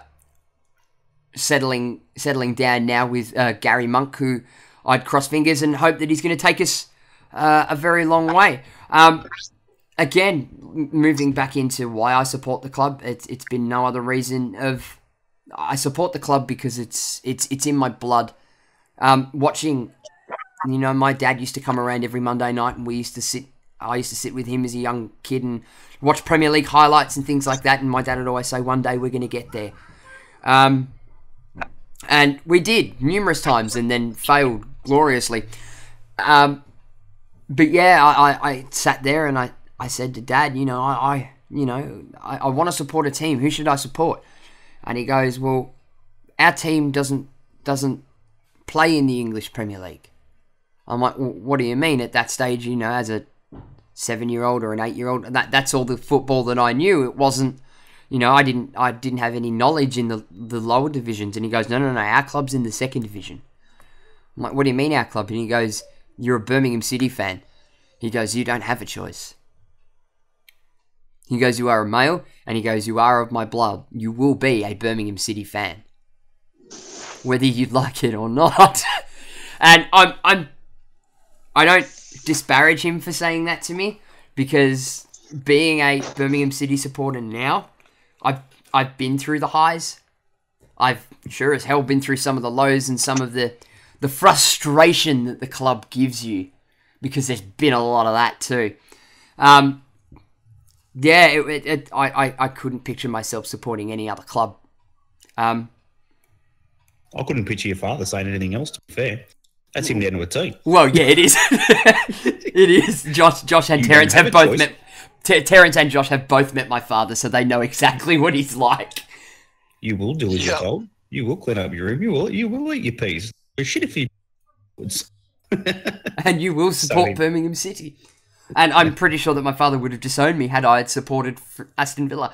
settling settling down now with uh, Gary Monk, who I'd cross fingers and hope that he's going to take us Uh, a very long way. Um, again, moving back into why I support the club, it's it's been no other reason of I support the club because it's it's it's in my blood. Um, watching, you know, my dad used to come around every Monday night, and we used to sit. I used to sit with him as a young kid and watch Premier League highlights and things like that. And my dad would always say, "One day we're going to get there," um, and we did numerous times, and then failed gloriously. Um, But yeah, I, I, I sat there and I, I said to Dad, you know, I, I you know, I, I want to support a team. Who should I support? And he goes, well, our team doesn't doesn't play in the English Premier League. I'm like, well, what do you mean? At that stage, you know, as a seven-year-old or an eight-year-old, that that's all the football that I knew. It wasn't, you know, I didn't I didn't have any knowledge in the the lower divisions. And he goes, no, no, no, our club's in the second division. I'm like, what do you mean our club? And he goes, you're a Birmingham City fan. He goes, you don't have a choice. He goes, you are a male, and he goes, you are of my blood. You will be a Birmingham City fan, whether you like it or not. And I'm, I'm, I don't disparage him for saying that to me, because being a Birmingham City supporter now, I've, I've been through the highs. I've sure as hell been through some of the lows and some of the the frustration that the club gives you, because there's been a lot of that too. Um, yeah, it, it, it, I, I, I couldn't picture myself supporting any other club. Um, I couldn't picture your father saying anything else, to be fair. That's him down to a T. Well, yeah, it is. It is. Josh, Josh and You Terrence don't have, have a both choice. met. Ter- Terrence and Josh have both met my father, so they know exactly what he's like. You will do as Yeah. you're told. You will clean up your room. You will. You will eat your peas. But shit if you. And you will support Sorry. Birmingham City. And I'm pretty sure that my father would have disowned me had I had supported F- Aston Villa.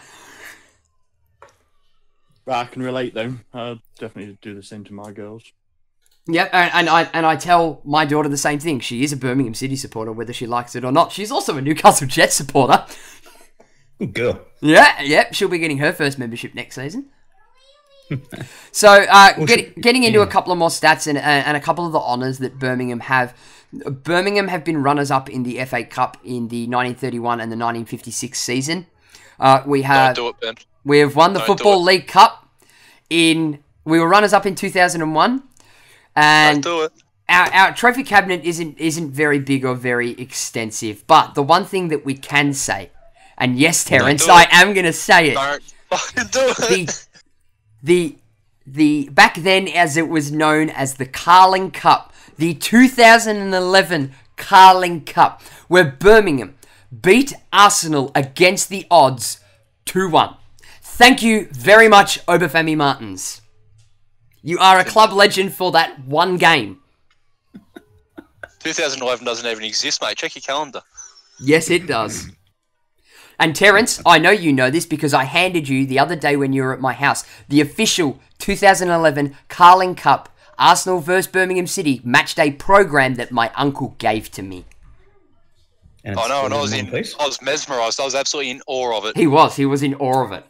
But I can relate though. I definitely do the same to my girls. Yeah, and, and I and I tell my daughter the same thing. She is a Birmingham City supporter, whether she likes it or not. She's also a Newcastle Jets supporter. Good girl. Yeah, yeah, she'll be getting her first membership next season. So, uh, Well, get, she- getting into yeah. a couple of more stats and, and and a couple of the honours that Birmingham have. Birmingham have been runners-up in the F A Cup in the nineteen thirty-one and the nineteen fifty-six season. Uh, we have Don't do it, Ben. we have won the Don't do Football it. League Cup in. We were runners-up in two thousand one, and Don't do it. our, our trophy cabinet isn't isn't very big or very extensive. But the one thing that we can say, and yes, Terence, do I it. am going to say it. Don't fucking do it. the the the back then as it was known as the Carling Cup, the two thousand eleven Carling Cup, where Birmingham beat Arsenal against the odds two one. Thank you very much, Obafemi Martins. You are a club legend for that one game. twenty eleven doesn't even exist, mate. Check your calendar. Yes, it does. And Terence, I know you know this because I handed you the other day when you were at my house the official two thousand eleven Carling Cup Arsenal versus Birmingham City matchday program that my uncle gave to me. And I it's know, and I all was one in, piece. I was mesmerised. I was absolutely in awe of it. He was. He was in awe of it.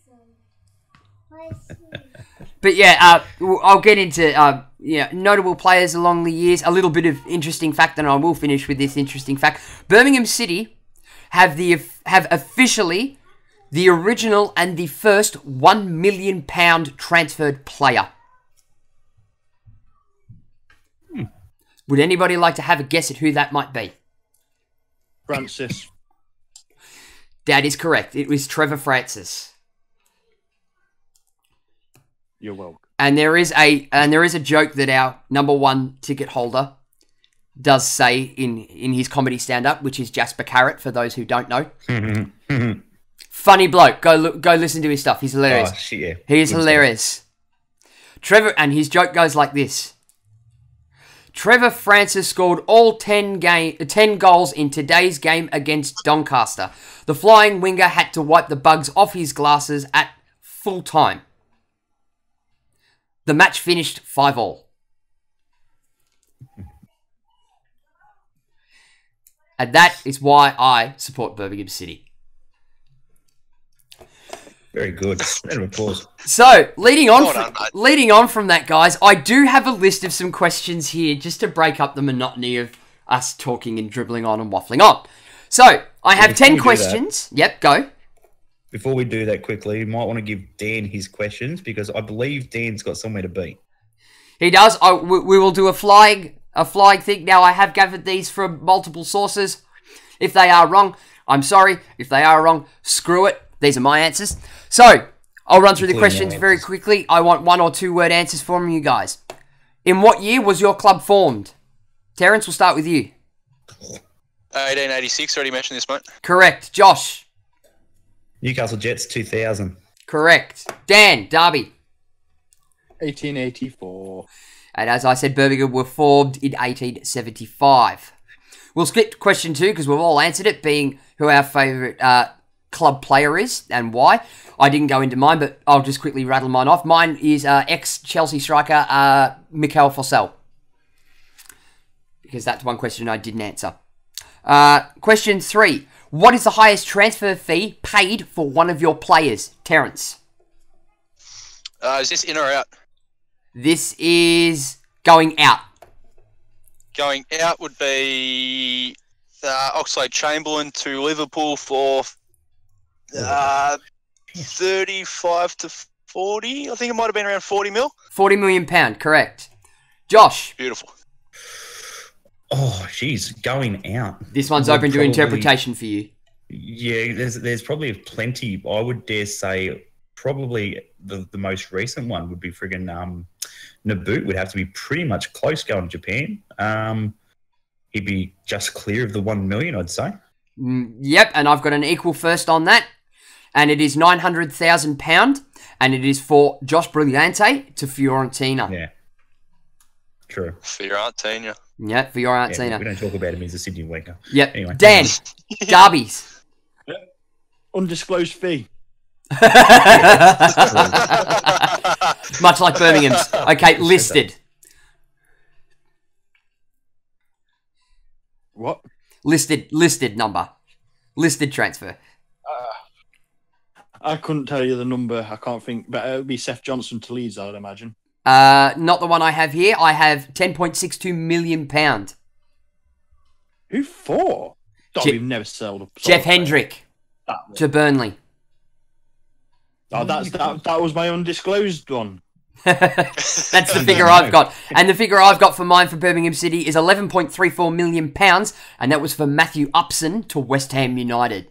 But yeah, uh, w- I'll get into uh, yeah notable players along the years. A little bit of interesting fact, and I will finish with this interesting fact. Birmingham City have the have officially the original and the first one million pound transferred player. Hmm. Would anybody like to have a guess at who that might be? Francis. That is correct. It was Trevor Francis. You're welcome. And there is a and there is a joke that our number one ticket holder does say in, in his comedy stand-up, which is Jasper Carrot, for those who don't know. Funny bloke. Go look, go listen to his stuff. He's hilarious. Oh, shit, yeah. He is Good stuff. hilarious. Trevor, and his joke goes like this. Trevor Francis scored all ten, game, ten goals in today's game against Doncaster. The flying winger had to wipe the bugs off his glasses at full time. The match finished five all. And that is why I support Birmingham City. Very good. Round of applause. So, leading on, Well from, done, mate. leading on from that, guys, I do have a list of some questions here just to break up the monotony of us talking and dribbling on and waffling on. So, I have before ten we do questions. Yep, go. Before we do that quickly, you might want to give Dan his questions because I believe Dan's got somewhere to be. He does. I, we, we will do a flying, a flying thing. Now, I have gathered these from multiple sources. If they are wrong, I'm sorry. If they are wrong, screw it. These are my answers. So, I'll run through the Including questions your very answers. quickly. I want one or two word answers from you guys. In what year was your club formed? Terence, we'll start with you. eighteen eighty-six, already mentioned this, mate. Correct. Josh. Newcastle Jets two thousand. Correct. Dan. Derby. eighteen eighty-four. And as I said, Birmingham were formed in eighteen seventy-five. We'll skip question two because we've all answered it, being who our favourite uh, club player is and why. I didn't go into mine, but I'll just quickly rattle mine off. Mine is uh, ex-Chelsea striker uh, Mikel Fossell. Because that's one question I didn't answer. Uh, question three. What is the highest transfer fee paid for one of your players? Terence. Uh, is this in or out? This is going out. Going out would be uh, Oxlade Chamberlain to Liverpool for uh, thirty-five to forty. I think it might have been around forty mil. forty million pound, correct. Josh. Beautiful. Oh, geez, going out. This one's Would open to probably- interpretation for you. Yeah, there's there's probably plenty. I would dare say probably the, the most recent one would be friggin' um, Naboot would have to be pretty much close going to Japan. Um, he'd be just clear of the one million, I'd say. Mm, yep, and I've got an equal first on that. And it is nine hundred thousand pounds. And it is for Josh Brilliante to Fiorentina. Yeah. True. Fiorentina. Yeah, Fiorentina. Yeah, we don't talk about him. He's a Sydney weaker. Yep. Anyway. Dan, derbies. Undisclosed fee. Much like Birmingham's. Okay, listed. What? Listed, listed number. Listed transfer. I couldn't tell you the number. I can't think, but it would be Seth Johnson to Leeds, I would imagine. Uh, not the one I have here. I have ten point six two million pounds. Who for? Oh, Je- we've never sold a Jeff Hendrick to Burnley. Oh, that's that. That was my undisclosed one. That's the figure I've got. And the figure I've got for mine for Birmingham City is eleven point three four million pounds, and that was for Matthew Upson to West Ham United.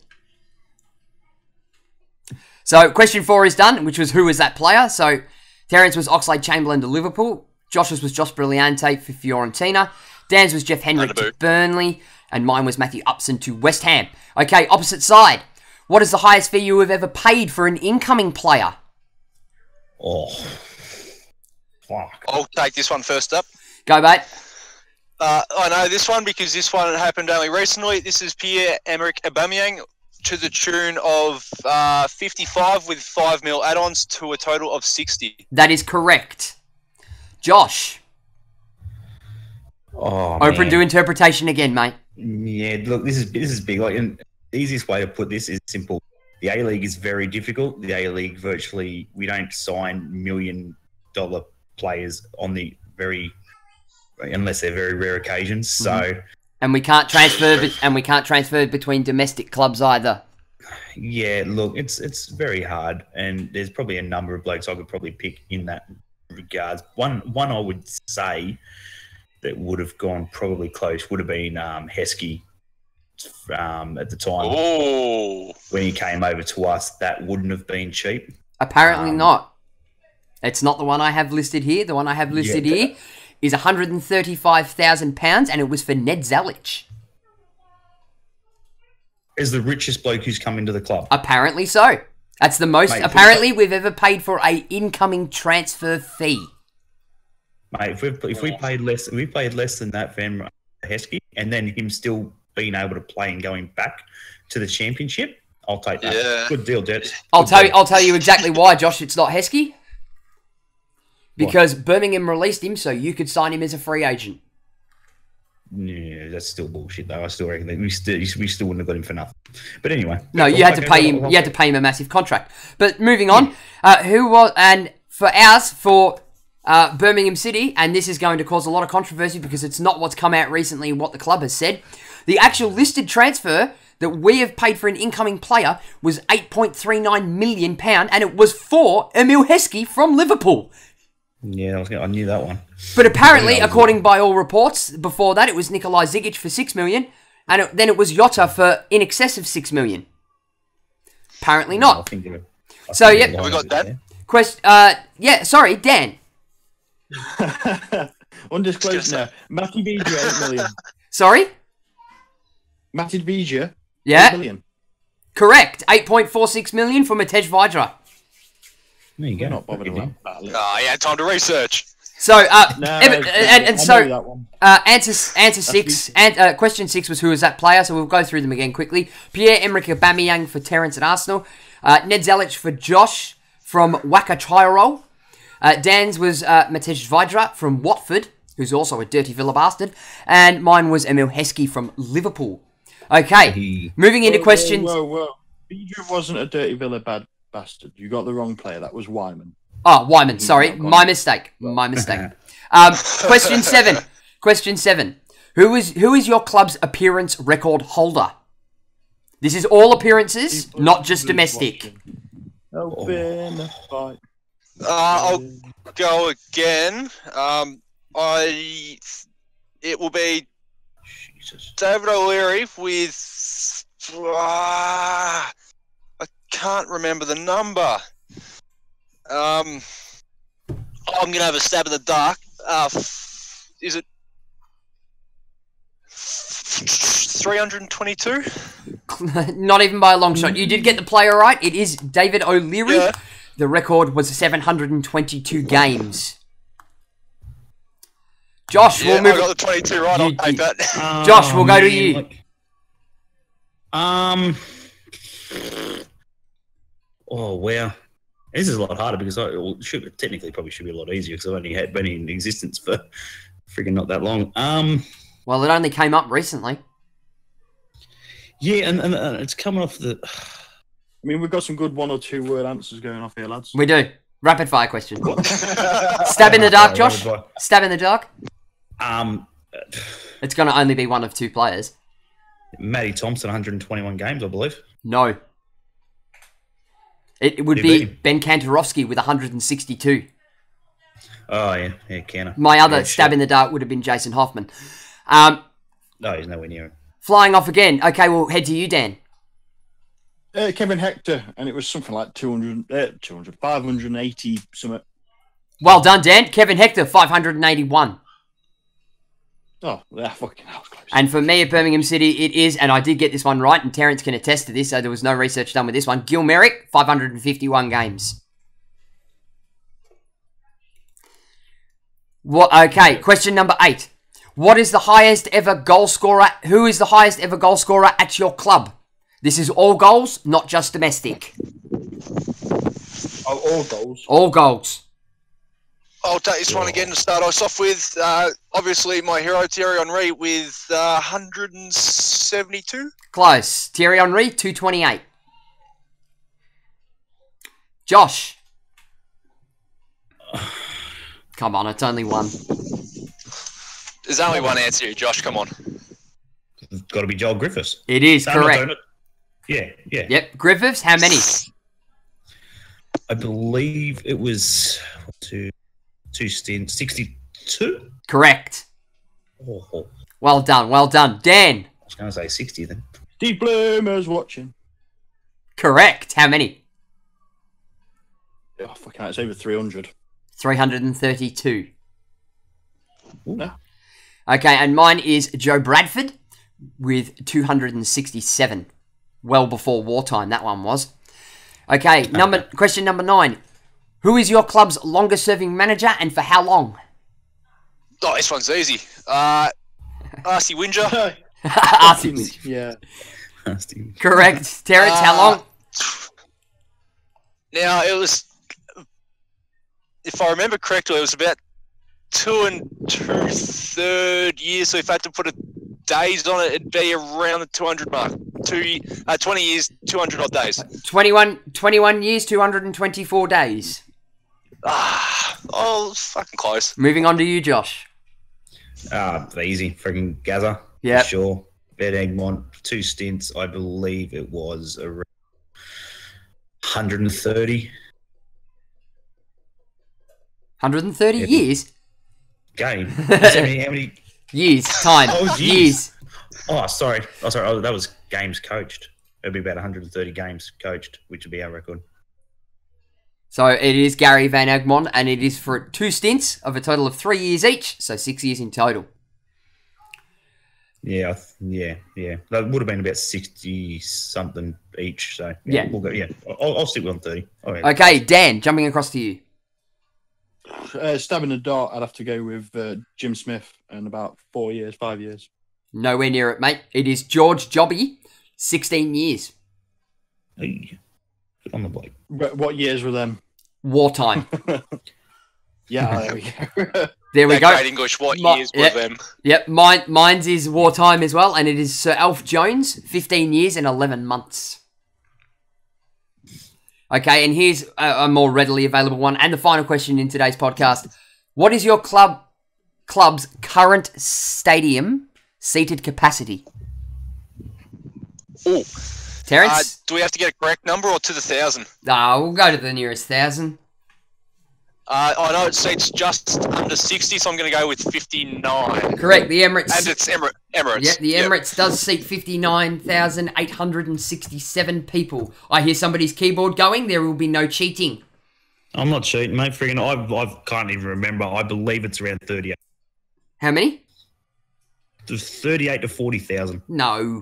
So, question four is done, which was who was that player? So, Terence was Oxlade-Chamberlain to Liverpool. Josh's was Josh Brilliante for Fiorentina. Dan's was Jeff Hendrick to Burnley. And mine was Matthew Upson to West Ham. Okay, opposite side. What is the highest fee you have ever paid for an incoming player? Oh. Fuck. I'll take this one first up. Go, mate. Uh, I know this one because this one happened only recently. This is Pierre-Emerick Aubameyang to the tune of uh, fifty-five with five mil add-ons to a total of sixty. That is correct. Josh. Oh, Open man. to interpretation again, mate. Yeah, look, this is this is big. Like, and the easiest way to put this is simple. The A League is very difficult. The A League virtually we don't sign million dollar players on the very unless they're very rare occasions. So. Mm-hmm. And we can't transfer, be- and we can't transfer between domestic clubs either. Yeah, look, it's it's very hard, and there's probably a number of blokes I could probably pick in that regards. One one I would say that would have gone probably close would have been um, Heskey um, at the time Oh. when he came over to us. That wouldn't have been cheap. Apparently Um, not. It's not the one I have listed here. The one I have listed Yeah. here is one hundred thirty-five thousand pounds, and it was for Ned Zalic. Is the richest bloke who's come into the club. Apparently so. That's the most, Mate, apparently, we've ever paid for a incoming transfer fee. Mate, if we if we paid less, if we paid less than that for Em- Heskey, and then him still being able to play and going back to the championship, I'll take that. Yeah. Good deal, Jets. I'll Good tell you, deal. I'll tell you exactly why, Josh, it's not Heskey. Because Birmingham released him so you could sign him as a free agent. Yeah, that's still bullshit, though. I still reckon that we still we still wouldn't have got him for nothing. But anyway, No, you had to Okay, pay well, him. well, You had to pay him a massive contract. But moving on, uh, who was and for ours for uh, Birmingham City, and this is going to cause a lot of controversy because it's not what's come out recently and what the club has said. The actual listed transfer that we have paid for an incoming player was eight point three nine million pound, and it was for Emil Heskey from Liverpool. Yeah, I, was gonna, I knew that one. But apparently, Yeah, that was according by all reports, before that it was Nikolai Zigic for six million, and it, then it was Jota for in excess of six million. Apparently I not. think they're- I So, think yep. they're Have we lying got a bit that? there. Quest, uh, yeah, sorry, Dan. Undisclosed now. Matty Vija, eight million. Sorry? Matty Vija, eight Yeah, million. correct. eight point four six million for Matej Vydra. There you We're go. not bothered Fucking about that. Ah, yeah, time to research. So, uh, No, Evan- no, and, I and know so, that one. uh, answer, answer six, easy. and, uh, question six was who was that player, so we'll go through them again quickly. Pierre-Emerick Aubameyang for Terence at Arsenal. Uh, Ned Zalic for Josh from Waka Tyrol. Uh, Dan's was uh, Matej Vydra from Watford, who's also a dirty Villa bastard. And mine was Emil Heskey from Liverpool. Okay, He- moving into Whoa, questions. Whoa, whoa, whoa. Vija wasn't a dirty Villa bad bastard. You got the wrong player. That was Wyman. Oh, Wyman, sorry. not gone. My mistake. My mistake. Um, question seven. Question seven. Who is who is your club's appearance record holder? This is all appearances, not just domestic. Open the fight. Uh, I'll go again. Um, I it will be Jesus. David O'Leary with. Uh, I can't remember the number. Um, I'm going to have a stab in the dark. Uh, f- is it three hundred twenty-two? Not even by a long shot. You did get the player right. It is David O'Leary. Yeah. The record was seven hundred twenty-two games. Josh, Yeah, we'll move. I got the twenty-two right. I'll You- take you- that. Josh, we'll go to man, you. like- um. Oh wow, this is a lot harder because I well, should technically probably should be a lot easier because I've only had been in existence for freaking not that long. Um. Well, it only came up recently. Yeah, and, and, and it's coming off the. I mean, we've got some good one or two word answers going off here, lads. We do. Rapid fire question. Stab in the dark, Josh. Stab in the dark. Um, It's going to only be one of two players. Matty Thompson, one hundred twenty-one games, I believe. No. It, it would Who be beat him? Ben Kantarowski with one hundred sixty-two. Oh yeah, yeah, Canner. My other Yeah, stab sure. in the dark would have been Jason Hoffman. Um, No, he's nowhere near it. flying off again. Okay, we'll head to you, Dan. Uh, Kevin Hector, and it was something like two hundred, uh, two hundred, five hundred eighty something. Well done, Dan. Kevin Hector, five hundred eighty-one. Oh, yeah, fucking hell, close. And for me at Birmingham City, it is, and I did get this one right, and Terence can attest to this, so there was no research done with this one. Gil Merrick, five hundred fifty-one games. What? Okay, question number eight. What is the highest ever goal scorer? Who is the highest ever goal scorer at your club? This is all goals, not just domestic. Oh, all goals. All goals. I'll take this one again to start us off with. Uh, obviously, my hero, Thierry Henry, with uh, one hundred seventy-two. Close. Thierry Henry, two twenty-eight. Josh. Come on, it's only one. There's only one answer here, Josh. Come on. It's got to be Joel Griffiths. It is No, I'm not correct. doing it. Yeah, yeah. Yep. Griffiths, how many? I believe it was two, two stints, sixty-two. Correct. Oh, oh, Well done, well done. Dan. I was going to say sixty then. Steve Bloomer's watching. Correct. How many? Oh, fucking hell, it's over three hundred. three hundred thirty-two. No. Okay, and mine is Joe Bradford with two hundred sixty-seven. Well before wartime, that one was. Okay, number question number nine. Who is your club's longest serving manager and for how long? Oh, this one's easy. Uh, Arsey Winger. Arsene. Yeah. Correct. Terrence, how Uh, long? Now, it was, if I remember correctly, it was about two and two-third years. So if I had to put a days on it, it'd be around the two hundred mark. Two, uh, twenty years, two hundred odd days. twenty-one, twenty-one years, two hundred twenty-four days. Ah, oh, fucking close. Moving on to you, Josh. Ah, easy. Freaking Gaza. Yep. For sure. Bet Egmont, two stints. I believe it was around one hundred thirty. one hundred thirty Yep. years? Game. How many, how many? Years. Time. Oh, years. years. Oh, sorry. Oh, sorry. Oh, that was games coached. It'd be about one hundred thirty games coached, which would be our record. So it is Gary Van Egmond, and it is for two stints of a total of three years each, so six years in total. Yeah, I th- yeah, yeah. That would have been about sixty something each. So Yeah. yeah, we'll go. Yeah, I'll, I'll stick with on thirty. Oh, yeah. Okay, Dan, jumping across to you. Uh, stabbing the dart, I'd have to go with uh, Jim Smith and about four years, five years. Nowhere near it, mate. It is George Jobby, sixteen years. Hey, good on the bloke. But what years were them? Wartime. Yeah, there we go. There we Yeah, go. Great English. What My- years were yeah. them? Yep, mine, mine's is wartime as well, and it is Sir Alf Jones, fifteen years and eleven months. Okay, and here's a, a more readily available one, and the final question in today's podcast. What is your club club's current stadium seated capacity? Oh, uh, Terence? do we have to get a correct number or to the thousand? Ah, we'll go to the nearest thousand. Uh, I know it seats just under sixty, so I'm going to go with fifty-nine. Correct, the Emirates. And it's Emir- Emirates. Yeah, the Yep. Emirates does seat fifty-nine thousand eight hundred sixty-seven people. I hear somebody's keyboard going. There will be no cheating. I'm not cheating, mate. Friggin', I I can't even remember. I believe it's around thirty-eight. How many? There's thirty-eight to forty thousand. No.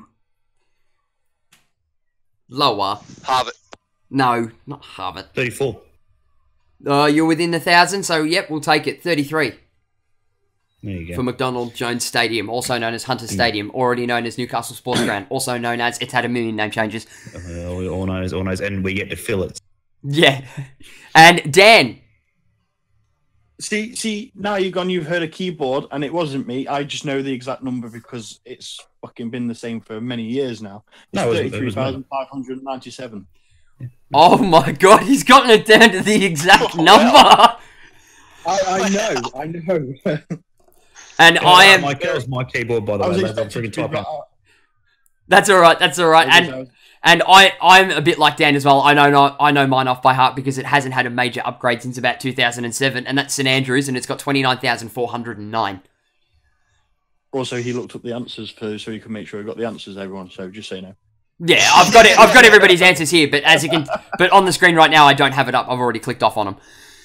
Lower. Harvard. No, not Harvard. thirty-four. Uh, you're within the thousand, so yep, we'll take it. thirty-three. There you go. For McDonald Jones Stadium, also known as Hunter Stadium, already known as Newcastle Sports Ground, also known as, it's had a million name changes. Uh, we all knows, all knows, and we get to fill it. Yeah. And Dan. See, see, now you've gone, you've heard a keyboard, and it wasn't me. I just know the exact number because it's fucking been the same for many years now. It's No, it wasn't- it thirty-three was me. thousand five hundred ninety-seven. Oh my god, he's gotten it down to the exact Oh, number. wow. I, I know, I know. And Oh, I am... My, that was my keyboard, by the I was way. lads. I'm expecting friggin' to be typing. better. That's alright, that's alright. And and I, I'm a bit like Dan as well. I know not, I know mine off by heart because it hasn't had a major upgrade since about two thousand seven, and that's St Andrews, and it's got twenty-nine thousand four hundred nine. Also, he looked up the answers for so he could make sure he got the answers, everyone. So just so you know. Yeah, I've got it. I've got everybody's answers here, but as you can, but on the screen right now, I don't have it up. I've already clicked off on them.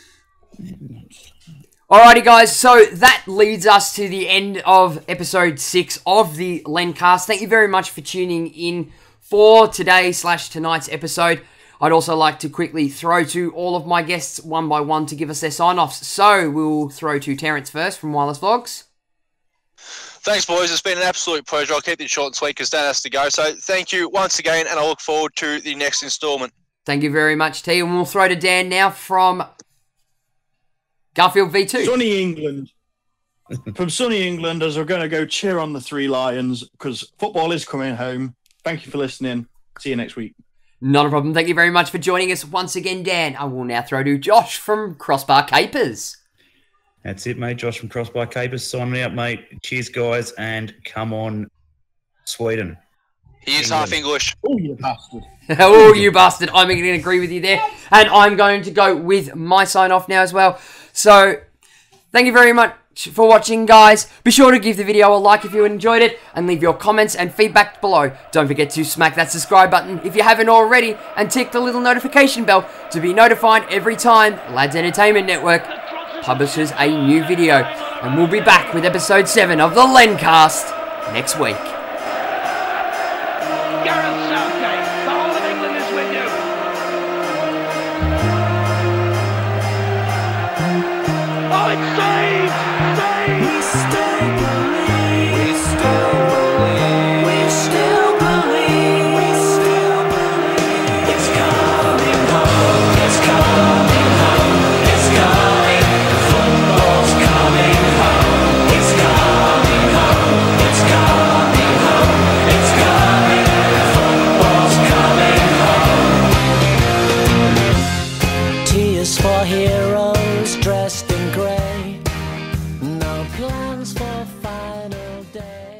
Alrighty, guys. So that leads us to the end of episode six of the Lencast. Thank you very much for tuning in for today slash tonight's episode. I'd also like to quickly throw to all of my guests one by one to give us their sign-offs. So we'll throw to Terrence first from Wireless Vlogs. Thanks, boys. It's been an absolute pleasure. I'll keep it short and sweet because Dan has to go. So thank you once again, and I look forward to the next instalment. Thank you very much, T. And we'll throw to Dan now from Garfield V two. Sunny England. From sunny England, as we're going to go cheer on the Three Lions because football is coming home. Thank you for listening. See you next week. Not a problem. Thank you very much for joining us once again, Dan. I will now throw to Josh from Crossbar Capers. That's it, mate. Josh from Crossbar Capers signing out, mate. Cheers, guys, and come on, Sweden. He is half English. Oh, you bastard. Oh, you bastard. I'm going to agree with you there. And I'm going to go with my sign-off now as well. So, thank you very much for watching, guys. Be sure to give the video a like if you enjoyed it, and leave your comments and feedback below. Don't forget to smack that subscribe button if you haven't already, and tick the little notification bell to be notified every time Lads Entertainment Network publishes a new video. And we'll be back with episode seven of the Lencast next week. Gareth Southgate, the whole of England is with you. Oh, it's saved! Saved! We still believe. We still believe. We still believe. We still believe. It's coming home. It's coming home. It's coming. Football's coming home. It's coming home. It's coming home. It's coming. Football's coming home. Tears for heroes dressed in grey. No plans for final day.